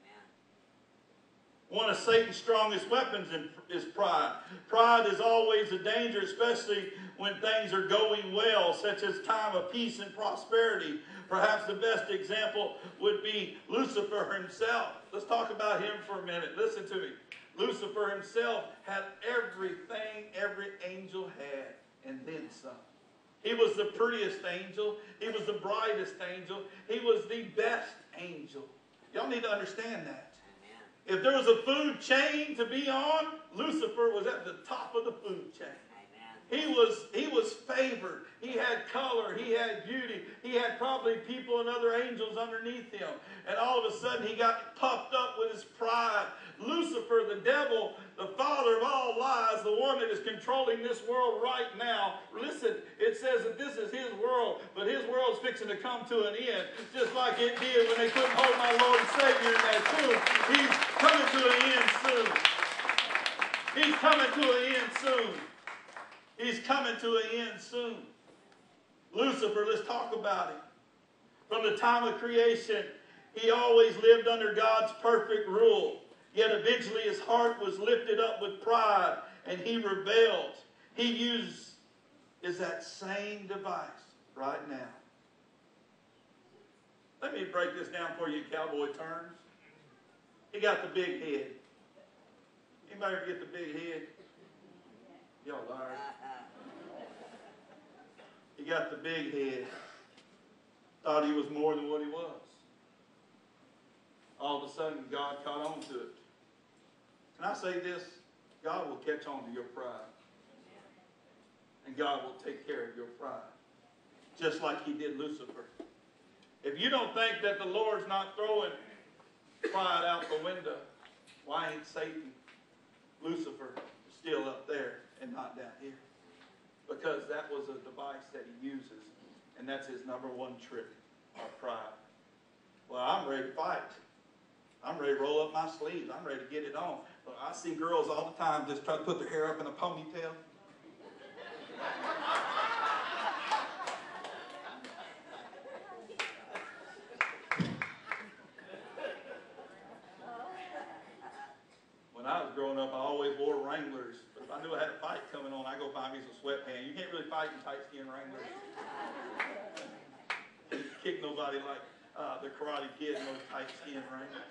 One of Satan's strongest weapons is pride. Pride is always a danger, especially when things are going well, such as time of peace and prosperity. Perhaps the best example would be Lucifer himself. Let's talk about him for a minute. Listen to me. Lucifer himself had everything every angel had, and then some. He was the prettiest angel. He was the brightest angel. He was the best angel. Y'all need to understand that. If there was a food chain to be on, Lucifer was at the top of the food chain. He was favored. He had color. He had beauty. He had probably people and other angels underneath him. And all of a sudden he got puffed up with his pride. Lucifer, the devil, the father of all lies, the one that is controlling this world right now. Listen, it says that this is his world, but his world is fixing to come to an end, just like it did when they couldn't hold my Lord and Savior in that tomb. He's coming to an end soon. He's coming to an end soon. He's coming to an end soon. Lucifer, let's talk about him. From the time of creation, he always lived under God's perfect rule. Yet eventually his heart was lifted up with pride and he rebelled. He used that same device right now. Let me break this down for you in cowboy terms. He got the big head. Anybody ever get the big head? Y'all liars. He got the big head. Thought he was more than what he was. All of a sudden, God caught on to it. Can I say this? God will catch on to your pride. And God will take care of your pride. Just like he did Lucifer. If you don't think that the Lord's not throwing pride out the window, why ain't Satan, Lucifer, still up there and not down here? Because that was a device that he uses. And that's his number one trick, our pride. Well, I'm ready to fight. I'm ready to roll up my sleeves. I'm ready to get it on. But I see girls all the time just try to put their hair up in a ponytail. When I was growing up, I always wore Wranglers. But if I knew I had a fight coming on, I'd go buy me some sweatpants. You can't really fight in tight skin Wranglers. You can't kick nobody like the Karate Kid in those tight skin Wranglers.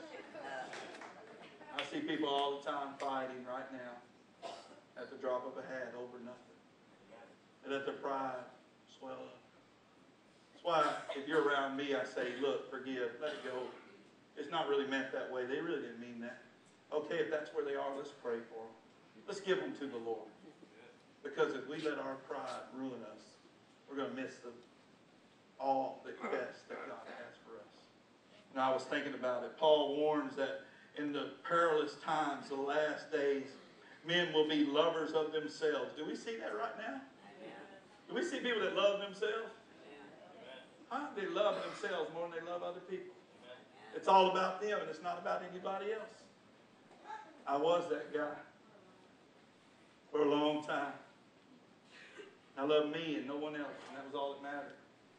I see people all the time fighting right now at the drop of a hat over nothing. And let their pride swell up. That's why if you're around me, I say, look, forgive, let it go. It's not really meant that way. They really didn't mean that. Okay, if that's where they are, let's pray for them. Let's give them to the Lord. Because if we let our pride ruin us, we're going to miss all the best that God has for us. And I was thinking about it. Paul warns that in the perilous times, the last days, men will be lovers of themselves. Do we see that right now? Do we see people that love themselves? Huh? They love themselves more than they love other people. It's all about them, and it's not about anybody else. I was that guy for a long time. I loved me and no one else, and that was all that mattered.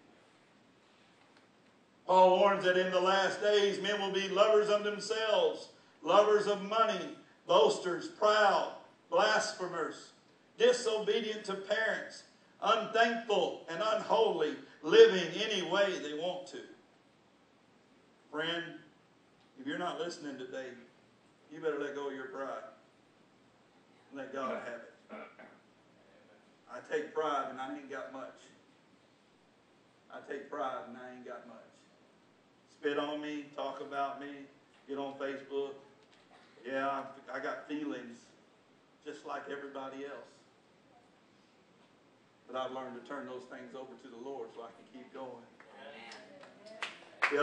Paul warns that in the last days, men will be lovers of themselves, lovers of money, boasters, proud, blasphemers, disobedient to parents, unthankful and unholy, living any way they want to. Friend, if you're not listening today, you better let go of your pride and let God have it. I take pride and I ain't got much. I take pride and I ain't got much. Spit on me, talk about me, get on Facebook. Yeah, I got feelings just like everybody else. But I've learned to turn those things over to the Lord so I can keep going. The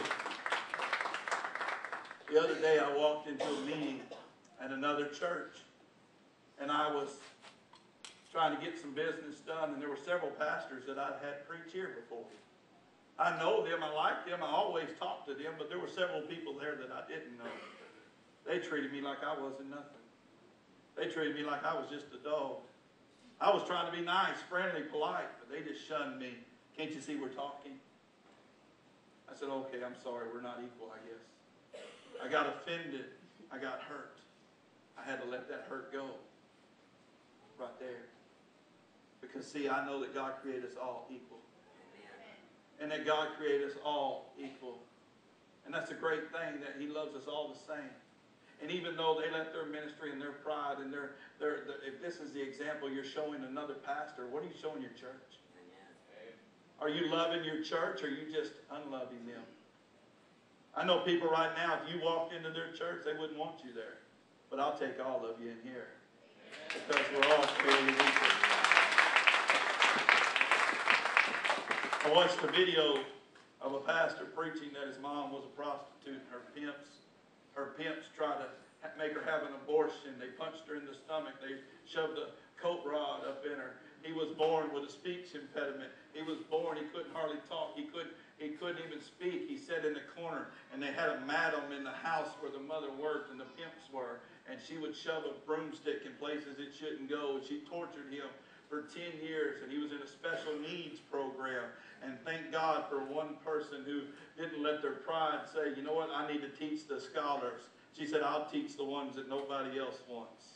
other day I walked into a meeting at another church, and I was trying to get some business done, and there were several pastors that I'd had preach here before. I know them, I like them, I always talk to them, but there were several people there that I didn't know. They treated me like I wasn't nothing. They treated me like I was just a dog. I was trying to be nice, friendly, polite, but they just shunned me. Can't you see we're talking? I said, okay, I'm sorry, we're not equal, I guess. I got offended. I got hurt. I had to let that hurt go. Right there. Because, see, I know that God created us all equal. And that God created us all equal. And that's a great thing, that He loves us all the same. And even though they let their ministry and their pride and their if this is the example you're showing another pastor, what are you showing your church? Are you loving your church, or are you just unloving them? I know people right now, if you walked into their church, they wouldn't want you there. But I'll take all of you in here. Because we're all created equal. I watched a video of a pastor preaching that his mom was a prostitute, and her pimps tried to make her have an abortion. They punched her in the stomach. They shoved a coat rod up in her. He was born with a speech impediment. He was born, he couldn't hardly talk. He couldn't even speak. He sat in the corner, and they had a madam in the house where the mother worked and the pimps were, and she would shove a broomstick in places it shouldn't go, and she tortured him for 10 years, and he was in a special needs program. And thank God for one person who didn't let their pride say, you know what, I need to teach the scholars. She said, I'll teach the ones that nobody else wants.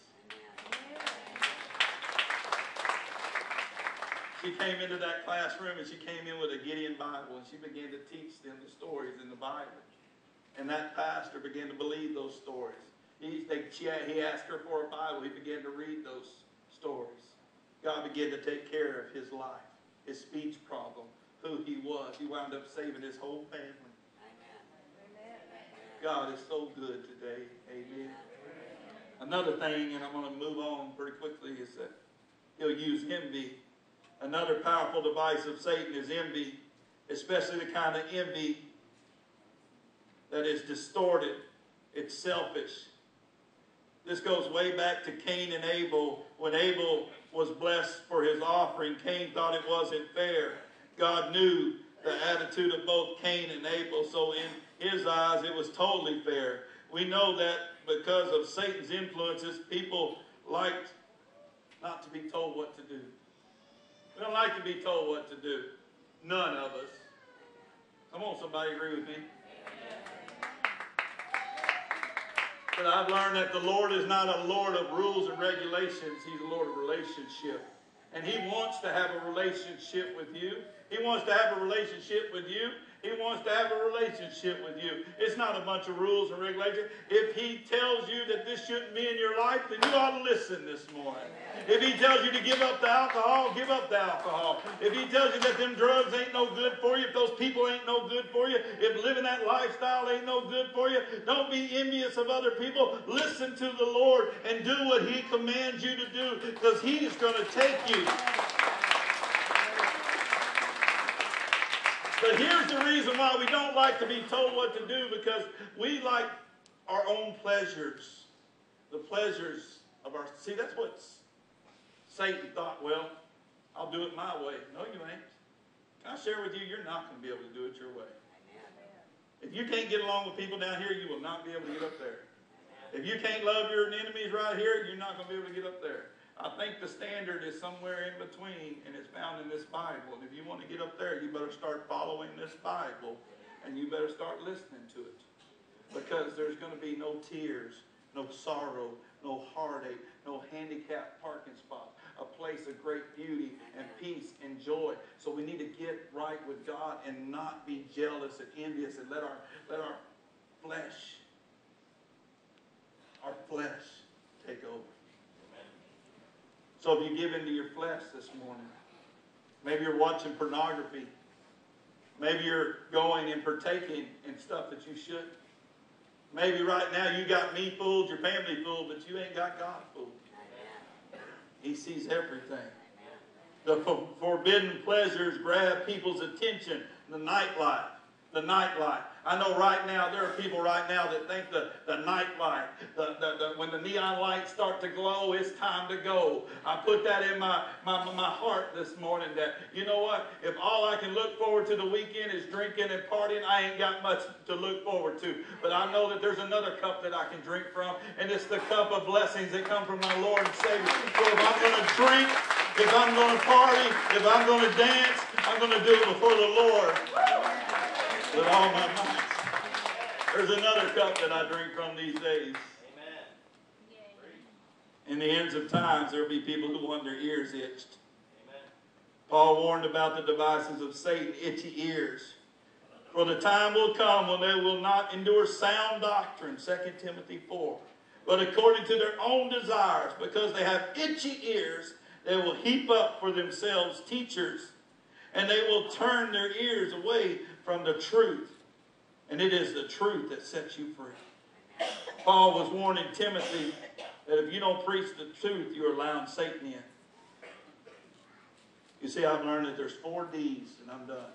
She came into that classroom, and she came in with a Gideon Bible, and she began to teach them the stories in the Bible. And that pastor began to believe those stories. He asked her for a Bible. He began to read those stories. God began to take care of his life, his speech problem, who he was. He wound up saving his whole family. God is so good today. Amen. Another thing, and I'm going to move on pretty quickly, is that he'll use envy. Another powerful device of Satan is envy, especially the kind of envy that is distorted. It's selfish. This goes way back to Cain and Abel. When Abel was blessed for his offering, Cain thought it wasn't fair. God knew the attitude of both Cain and Abel, so in his eyes it was totally fair. We know that because of Satan's influences, people liked not to be told what to do. We don't like to be told what to do. None of us. Come on, somebody agree with me? But I've learned that the Lord is not a Lord of rules and regulations. He's a Lord of relationship. And He wants to have a relationship with you. He wants to have a relationship with you. He wants to have a relationship with you. It's not a bunch of rules and regulations. If He tells you that this shouldn't be in your life, then you ought to listen this morning. If He tells you to give up the alcohol, give up the alcohol. If He tells you that them drugs ain't no good for you, if those people ain't no good for you, if living that lifestyle ain't no good for you, don't be envious of other people. Listen to the Lord and do what He commands you to do, because He is going to take you. But here's the reason why we don't like to be told what to do, because we like our own pleasures. The pleasures of our... See, that's what Satan thought. Well, I'll do it my way. No, you ain't. Can I share with you, you're not going to be able to do it your way. If you can't get along with people down here, you will not be able to get up there. If you can't love your enemies right here, you're not going to be able to get up there. I think the standard is somewhere in between, and it's found in this Bible. And if you want to get up there, you better start following this Bible, and you better start listening to it. Because there's going to be no tears, no sorrow, no heartache, no handicapped parking spot, a place of great beauty and peace and joy. So we need to get right with God and not be jealous and envious, and let our flesh take over. So if you give into your flesh this morning, maybe you're watching pornography, maybe you're going and partaking in stuff that you shouldn't. Maybe right now you got me fooled, your family fooled, but you ain't got God fooled. He sees everything. The forbidden pleasures grab people's attention. The nightlife. The nightlife. I know right now, there are people right now that think the nightlife, when the neon lights start to glow, it's time to go. I put that in my heart this morning, that, you know what, if all I can look forward to the weekend is drinking and partying, I ain't got much to look forward to. But I know that there's another cup that I can drink from, and it's the cup of blessings that come from my Lord and Savior. So if I'm going to drink, if I'm going to party, if I'm going to dance, I'm going to do it before the Lord with all my might. There's another cup that I drink from these days. Amen. In the ends of times, there will be people who want their ears itched. Amen. Paul warned about the devices of Satan, itchy ears. For the time will come when they will not endure sound doctrine, 2 Timothy 4. But according to their own desires, because they have itchy ears, they will heap up for themselves teachers, and they will turn their ears away from the truth. And it is the truth that sets you free. Paul was warning Timothy that if you don't preach the truth, you're allowing Satan in. You see, I've learned that there's 4 D's, and I'm done.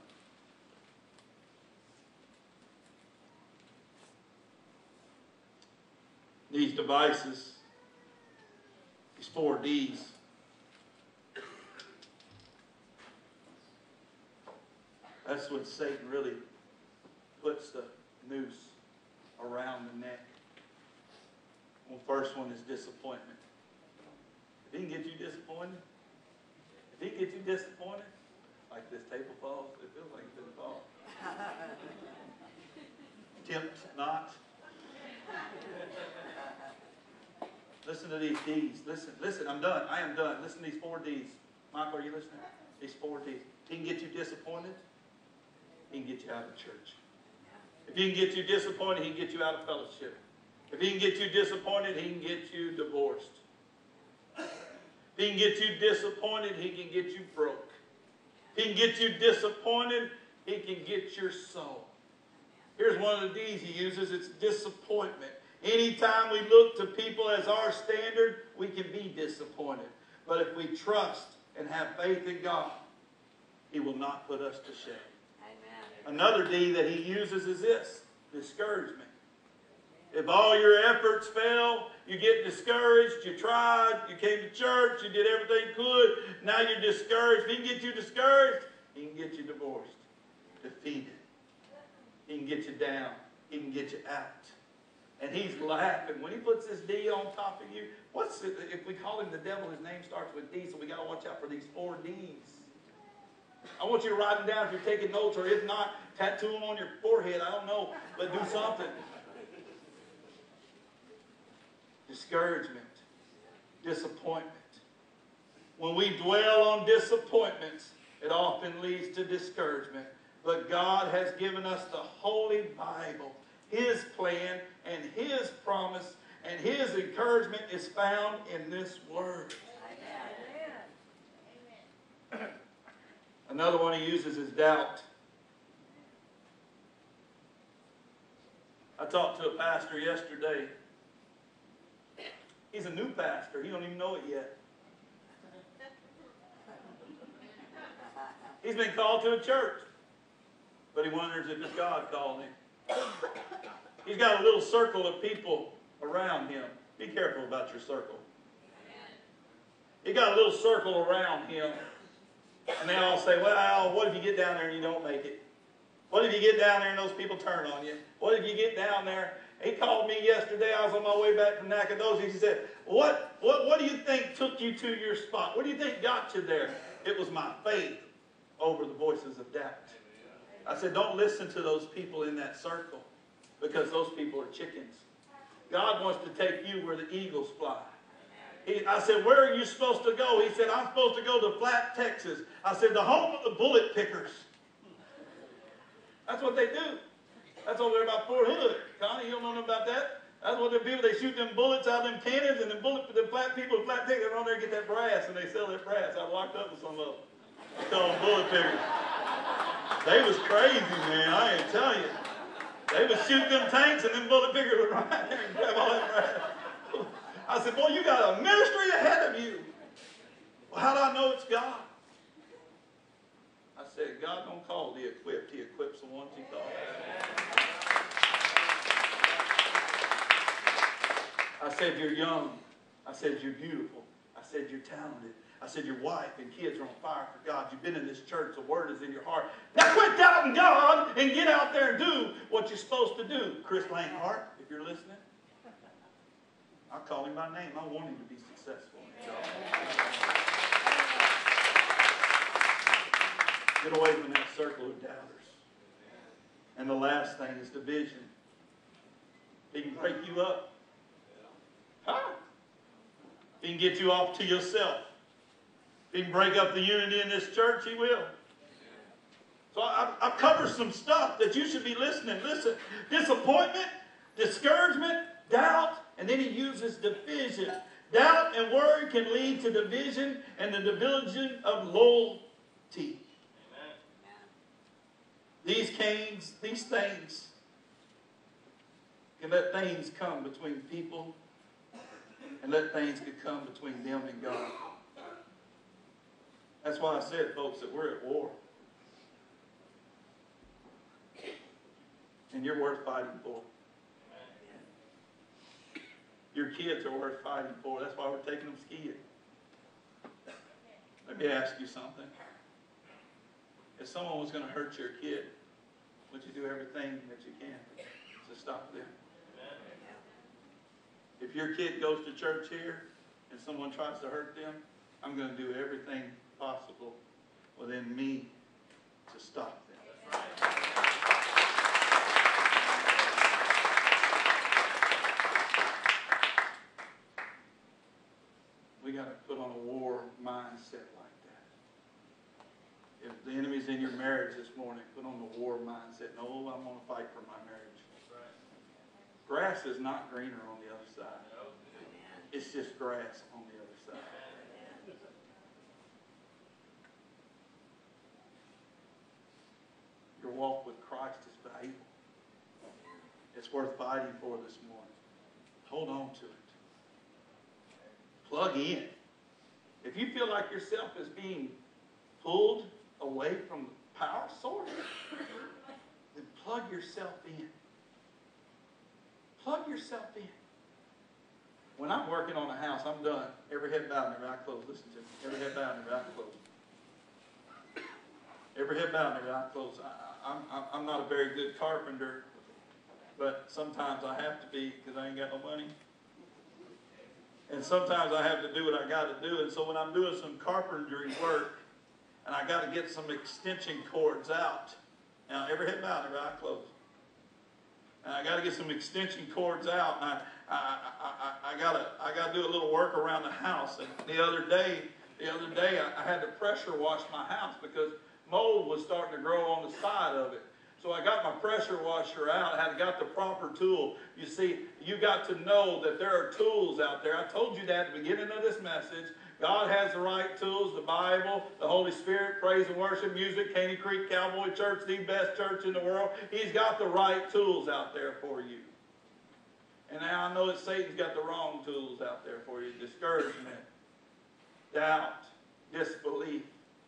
These devices, these 4 D's, that's when Satan really puts the noose around the neck. Well, first one is disappointment. If he can get you disappointed, like this table falls, it feels like it's going to fall. Tempt not. Listen to these D's. Listen, I'm done. I am done. Listen to these 4 D's. Michael, are you listening? These 4 D's. If he can get you disappointed, he can get you out of church. If he can get you disappointed, he can get you out of fellowship. If he can get you disappointed, he can get you divorced. If he can get you disappointed, he can get you broke. If he can get you disappointed, he can get your soul. Here's one of the D's he uses. It's disappointment. Anytime we look to people as our standard, we can be disappointed. But if we trust and have faith in God, He will not put us to shame. Another D that he uses is this: discouragement. If all your efforts fail, you get discouraged, you tried, you came to church, you did everything you could, now you're discouraged. If he can get you discouraged, he can get you divorced. defeated. He can get you down. He can get you out. And he's laughing. When he puts this D on top of you, if we call him the devil, his name starts with D, so we got to watch out for these 4 Ds. I want you to write them down if you're taking notes, or if not, tattoo them on your forehead. I don't know, but do something. Discouragement. Disappointment. When we dwell on disappointments, it often leads to discouragement. But God has given us the Holy Bible, His plan and His promise, and His encouragement is found in this Word. Amen. Another one He uses is doubt. I talked to a pastor yesterday. He's a new pastor. He don't even know it yet. He's been called to a church, but he wonders if it's God calling him. He's got a little circle of people around him. Be careful about your circle. He got a little circle around him, and they all say, well, what if you get down there and you don't make it? What if you get down there and those people turn on you? What if you get down there? He called me yesterday. I was on my way back from Nacogdoches. He said, what do you think took you to your spot? What do you think got you there? It was my faith over the voices of doubt. I said, don't listen to those people in that circle, because those people are chickens. God wants to take you where the eagles fly. I said, where are you supposed to go? He said, I'm supposed to go to Flat, Texas. I said, the home of the bullet pickers. That's what they do. That's over there about Fort Hood. Connie, you don't know nothing about that? That's what the people, they shoot them bullets out of them cannons, and the flat people, flat pickers, they're on there and get that brass, and they sell that brass. I locked up with some of them. I call them bullet pickers. They was crazy, man. I ain't tell you. They would shoot them tanks, and them bullet pickers would run out there and grab all that brass. I said, boy, you got a ministry ahead of you. Well, how do I know it's God? I said, God don't call the equipped. He equips the ones He calls. I said, you're young. I said, you're beautiful. I said, you're talented. I said, your wife and kids are on fire for God. You've been in this church. The Word is in your heart. Now quit doubting God and get out there and do what you're supposed to do. Chris Langhart, if you're listening, I call him by name. I want him to be successful. Get away from that circle of doubters. And the last thing is division. He can break you up. Huh? He can get you off to yourself. He can break up the unity in this church. He will. So I've covered some stuff that you should be listening. Listen, disappointment, discouragement, doubt, and then he uses division. Doubt and worry can lead to division and the division of loyalty. These things can let things come between people, and let things could come between them and God. That's why I said, folks, that we're at war. And you're worth fighting for. Your kids are worth fighting for. That's why we're taking them skiing. Let me ask you something. If someone was going to hurt your kid, would you do everything that you can to stop them? If your kid goes to church here and someone tries to hurt them, I'm going to do everything possible within me to stop them. We got to put on a war mindset like that. If the enemy's in your marriage this morning, put on the war mindset. No, I'm going to fight for my marriage. Grass is not greener on the other side. It's just grass on the other side. Your walk with Christ is valuable. It's worth fighting for this morning. Hold on to it. Plug in. If you feel like yourself is being pulled away from the power source, then plug yourself in. Plug yourself in. When I'm working on a house, I'm done. Every head bowed and every eye closed. Listen to me. Every head bowed and every eye closed. Every head bowed and every eye closed. I'm not a very good carpenter, but sometimes I have to be because I ain't got no money. And sometimes I have to do what I got to do. And so when I'm doing some carpentry work, and I got to get some extension cords out. Now, every head bowed, every eye closed. And I got to get some extension cords out. And I got to do a little work around the house. And the other day, I had to pressure wash my house because mold was starting to grow on the side of it. So I got my pressure washer out. I got the proper tool. You see, you got to know that there are tools out there. I told you that at the beginning of this message. God has the right tools, the Bible, the Holy Spirit, praise and worship, music, Caney Creek Cowboy Church, the best church in the world. He's got the right tools out there for you. And now I know that Satan's got the wrong tools out there for you. Discouragement, doubt, disbelief.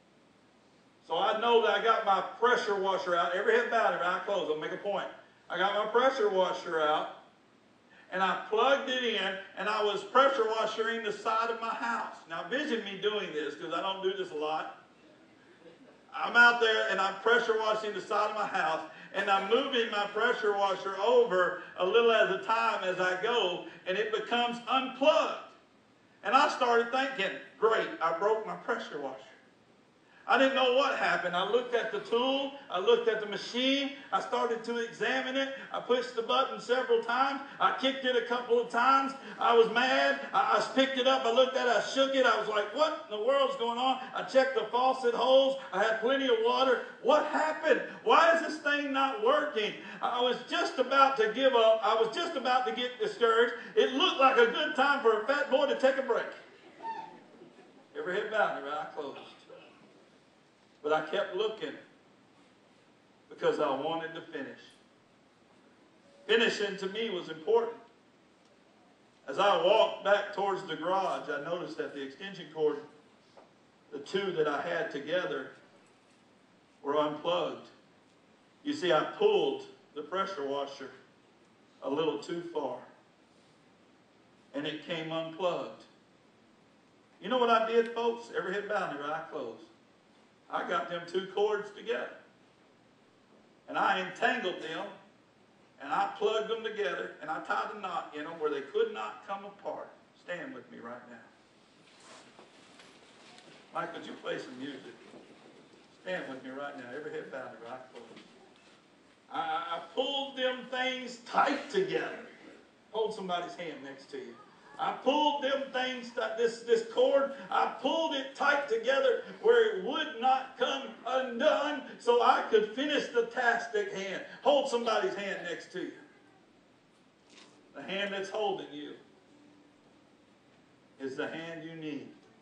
So I know that I got my pressure washer out. Every head bowed, every eye closed. I'll make a point. I got my pressure washer out. And I plugged it in, and I was pressure washing the side of my house. Now, vision me doing this, because I don't do this a lot. I'm out there, and I'm pressure washing the side of my house, and I'm moving my pressure washer over a little at a time as I go, and it becomes unplugged. And I started thinking, great, I broke my pressure washer. I didn't know what happened. I looked at the tool. I looked at the machine. I started to examine it. I pushed the button several times. I kicked it a couple of times. I was mad. I picked it up. I looked at it. I shook it. I was like, what in the world's going on? I checked the faucet holes. I had plenty of water. What happened? Why is this thing not working? I was just about to give up. I was just about to get discouraged. It looked like a good time for a fat boy to take a break. Every head bowed, every eye closed. But I kept looking because I wanted to finish. Finishing to me was important. As I walked back towards the garage, I noticed that the extension cord, the two that I had together, were unplugged. You see, I pulled the pressure washer a little too far, and it came unplugged. You know what I did, folks? Every head bowed, every eye closed. I got them two cords together. And I entangled them. And I plugged them together. And I tied a knot in them where they could not come apart. Stand with me right now. Mike, would you play some music? Stand with me right now. Every head bowed, every eye closed. I pulled them things tight together. Hold somebody's hand next to you. I pulled them things, this cord, I pulled it tight together where it would not come undone so I could finish the task at hand. Hold somebody's hand next to you. The hand that's holding you is the hand you need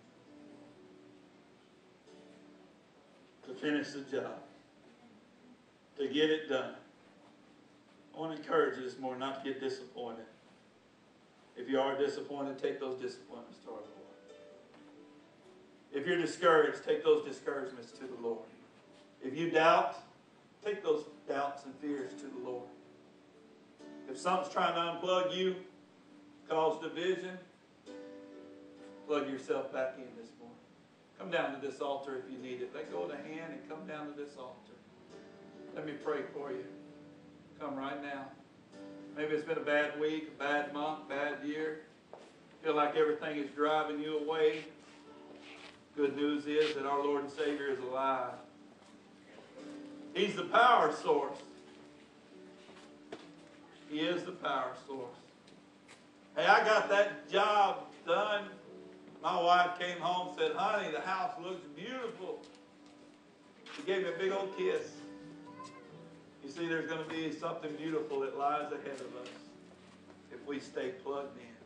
to finish the job, to get it done. I want to encourage you this morning not to get disappointed. If you are disappointed, take those disappointments to our Lord. If you're discouraged, take those discouragements to the Lord. If you doubt, take those doubts and fears to the Lord. If something's trying to unplug you, cause division, plug yourself back in this morning. Come down to this altar if you need it. Let go of the hand and come down to this altar. Let me pray for you. Come right now. Maybe it's been a bad week, a bad month, bad year. Feel like everything is driving you away. Good news is that our Lord and Savior is alive. He's the power source. He is the power source. Hey, I got that job done. My wife came home and said, honey, the house looks beautiful. She gave me a big old kiss. You see, there's going to be something beautiful that lies ahead of us if we stay plugged in.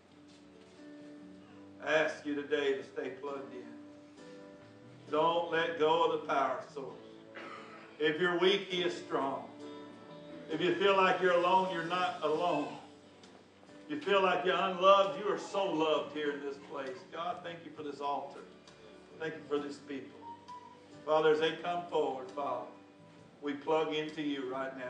I ask you today to stay plugged in. Don't let go of the power source. If you're weak, He is strong. If you feel like you're alone, you're not alone. If you feel like you're unloved, you are so loved here in this place. God, thank you for this altar. Thank you for these people. Father, as they come forward, Father, we plug into you right now.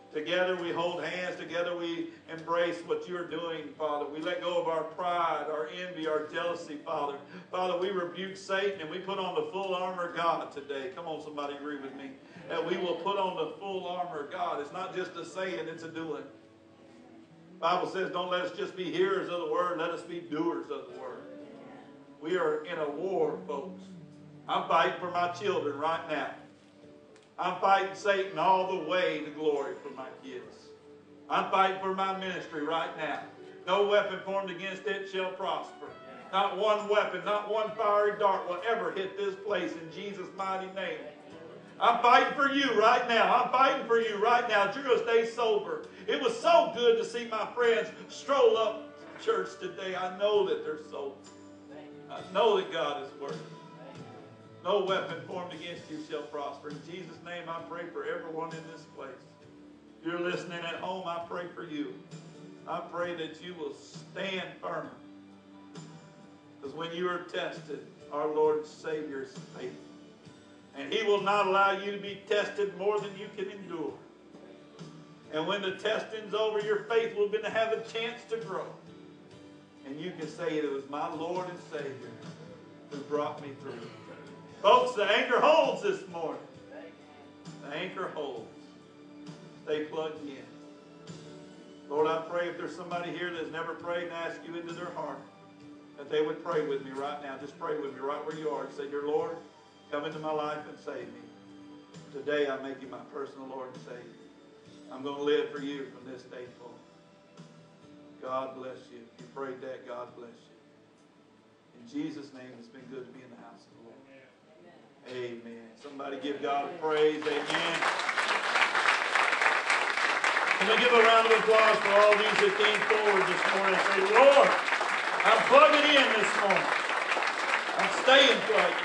Together we hold hands. Together we embrace what you're doing, Father. We let go of our pride, our envy, our jealousy, Father. Father, we rebuke Satan and we put on the full armor of God today. Come on, somebody agree with me. That we will put on the full armor of God. It's not just a saying, it's a doing. The Bible says, don't let us just be hearers of the word. Let us be doers of the word. We are in a war, folks. I'm fighting for my children right now. I'm fighting Satan all the way to glory for my kids. I'm fighting for my ministry right now. No weapon formed against it shall prosper. Not one weapon, not one fiery dart will ever hit this place in Jesus' mighty name. I'm fighting for you right now. I'm fighting for you right now. You're going to stay sober. It was so good to see my friends stroll up to church today. I know that they're sober. I know that God is working. No weapon formed against you shall prosper. In Jesus' name, I pray for everyone in this place. If you're listening at home, I pray for you. I pray that you will stand firm. Because when you are tested, our Lord and Savior is faithful. And He will not allow you to be tested more than you can endure. And when the testing's over, your faith will be to have a chance to grow. And you can say it was my Lord and Savior who brought me through. Folks, the anchor holds this morning. The anchor holds. Stay plugged in. Lord, I pray if there's somebody here that's never prayed and asked you into their heart, that they would pray with me right now. Just pray with me right where you are and say, dear Lord, come into my life and save me. Today I make you my personal Lord and Savior. I'm going to live for you from this day forward. God bless you. If you prayed that, God bless you. In Jesus' name, it's been good to be in the house of the Lord. Amen. Somebody give God a praise. Amen. Can we give a round of applause for all these that came forward this morning and say, Lord, I'm plugging in this morning. I'm staying plugged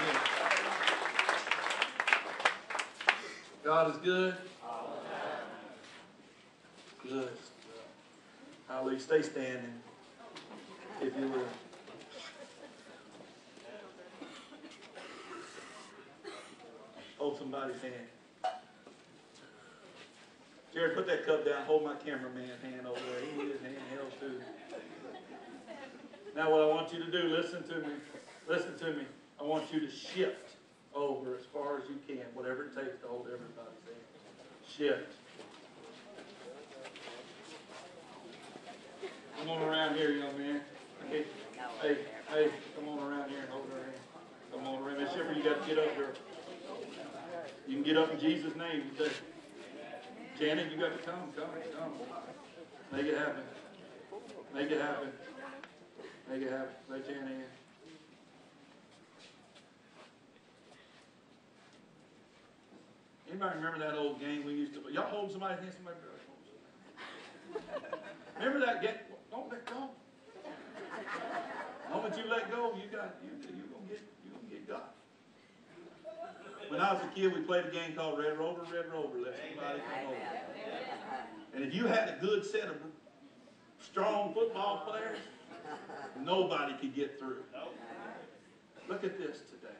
in. God is good. Good. Hallelujah. Stay standing, if you will. Hold somebody's hand. Jared, put that cup down. Hold my cameraman's hand over there. He needs his hand held too. Now what I want you to do, listen to me. Listen to me. I want you to shift over as far as you can, whatever it takes to hold everybody's hand. Shift. Come on around here, young man. Okay. Hey, come on around here and hold her hand. Come on around. Miss Shipper, you got to get up here. You can get up in Jesus' name. Janet, you got to come. Make it happen. Make it happen. Make it happen. Let Janet in. Anybody remember that old game we used to play? Y'all hold somebody's hand, somebody else. Remember that game? Don't let go. The moment you let go, you're gonna get God. When I was a kid, we played a game called Red Rover, let somebody come over. And if you had a good set of strong football players, nobody could get through. Look at this today.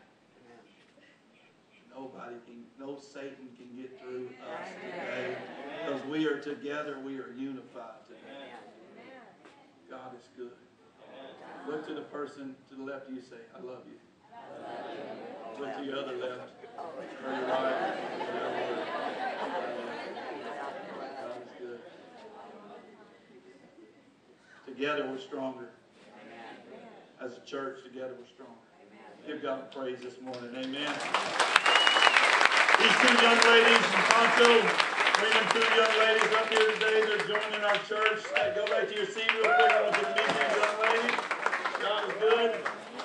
No Satan can get through us today. Because we are together, we are unified today. God is good. Look to the person to the left of you, say, I love you. Look to your other left, or your right. God is good. Together we're stronger. As a church, together we're stronger. Give God praise this morning. Amen. These two young ladies from Poncho, bringing two young ladies up here today. They're joining our church. Hey, go back to your seat real quick. I want you to meet these young ladies. God is good.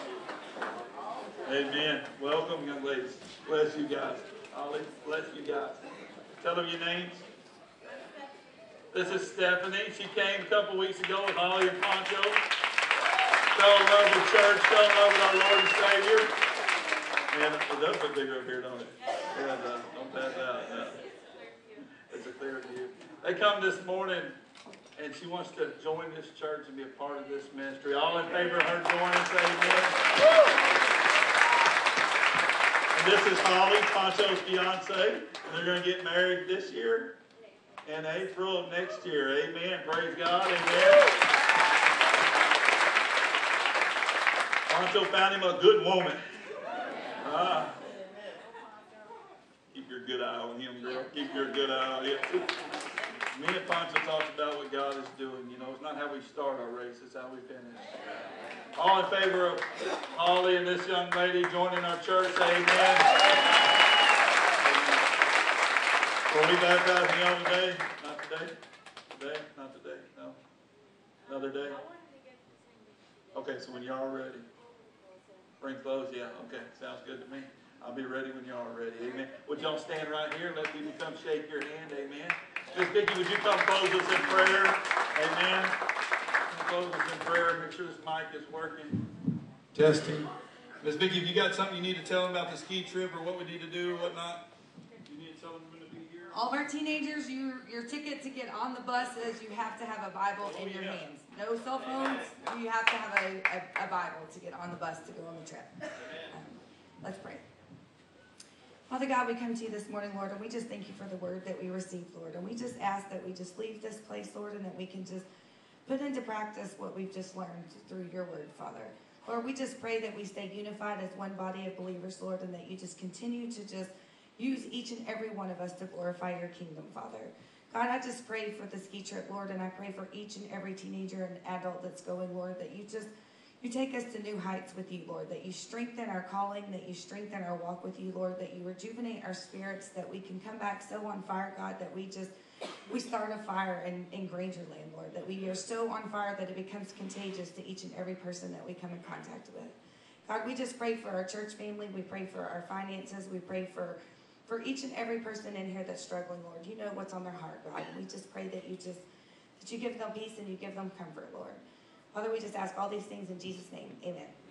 Amen. Welcome, young ladies. Bless you guys. Ollie, bless you guys. Tell them your names. This is Stephanie. She came a couple weeks ago with Ollie and Poncho. Fell in love with church. Fell in love with our Lord and Savior. And it does look bigger up here, don't it? Yeah, it does. Don't pass out. No. It's a clear view. They come this morning, and she wants to join this church and be a part of this ministry. All in favor of her joining, say amen. And this is Holly, Poncho's fiance, and they're going to get married this year in April of next year. Amen. Praise God. Amen. Pancho found him a good woman. Keep your good eye on him, girl. Keep your good eye on him. Me and Pancho talked about what God is doing. You know, it's not how we start our race, it's how we finish. All in favor of Holly and this young lady joining our church, say amen. Will we baptize me on today? Not today? Today? Not today? No? Another day? Okay, so when y'all are ready. Bring clothes? Yeah, okay. Sounds good to me. I'll be ready when y'all are ready. Amen. Would y'all stand right here and let people come shake your hand? Amen. Miss Vicki, would you come close us in prayer? Amen. Come close us in prayer. Make sure this mic is working. Testing. Miss Vicki, if you got something you need to tell them about the ski trip or what we need to do or whatnot, you need to tell them we're going to be here. All of our teenagers, your ticket to get on the bus is you have to have a Bible in your hands. No cell phones. You have to have a Bible to get on the bus to go on the trip. Let's pray. Father God, we come to you this morning, Lord, and we just thank you for the word that we received, Lord. And we just ask that we just leave this place, Lord, and that we can just put into practice what we've just learned through your word, Father. Lord, we just pray that we stay unified as one body of believers, Lord, and that you just continue to just use each and every one of us to glorify your kingdom, Father. God, I just pray for the ski trip, Lord, and I pray for each and every teenager and adult that's going, Lord, that you take us to new heights with you, Lord, that you strengthen our calling, that you strengthen our walk with you, Lord, that you rejuvenate our spirits, that we can come back so on fire, God, that we start a fire in Grangerland, Lord, that we are so on fire that it becomes contagious to each and every person that we come in contact with. God, we just pray for our church family. We pray for our finances. We pray for each and every person in here that's struggling, Lord. You know what's on their heart, God. And we just pray that you give them peace and you give them comfort, Lord. Father, we just ask all these things in Jesus' name. Amen.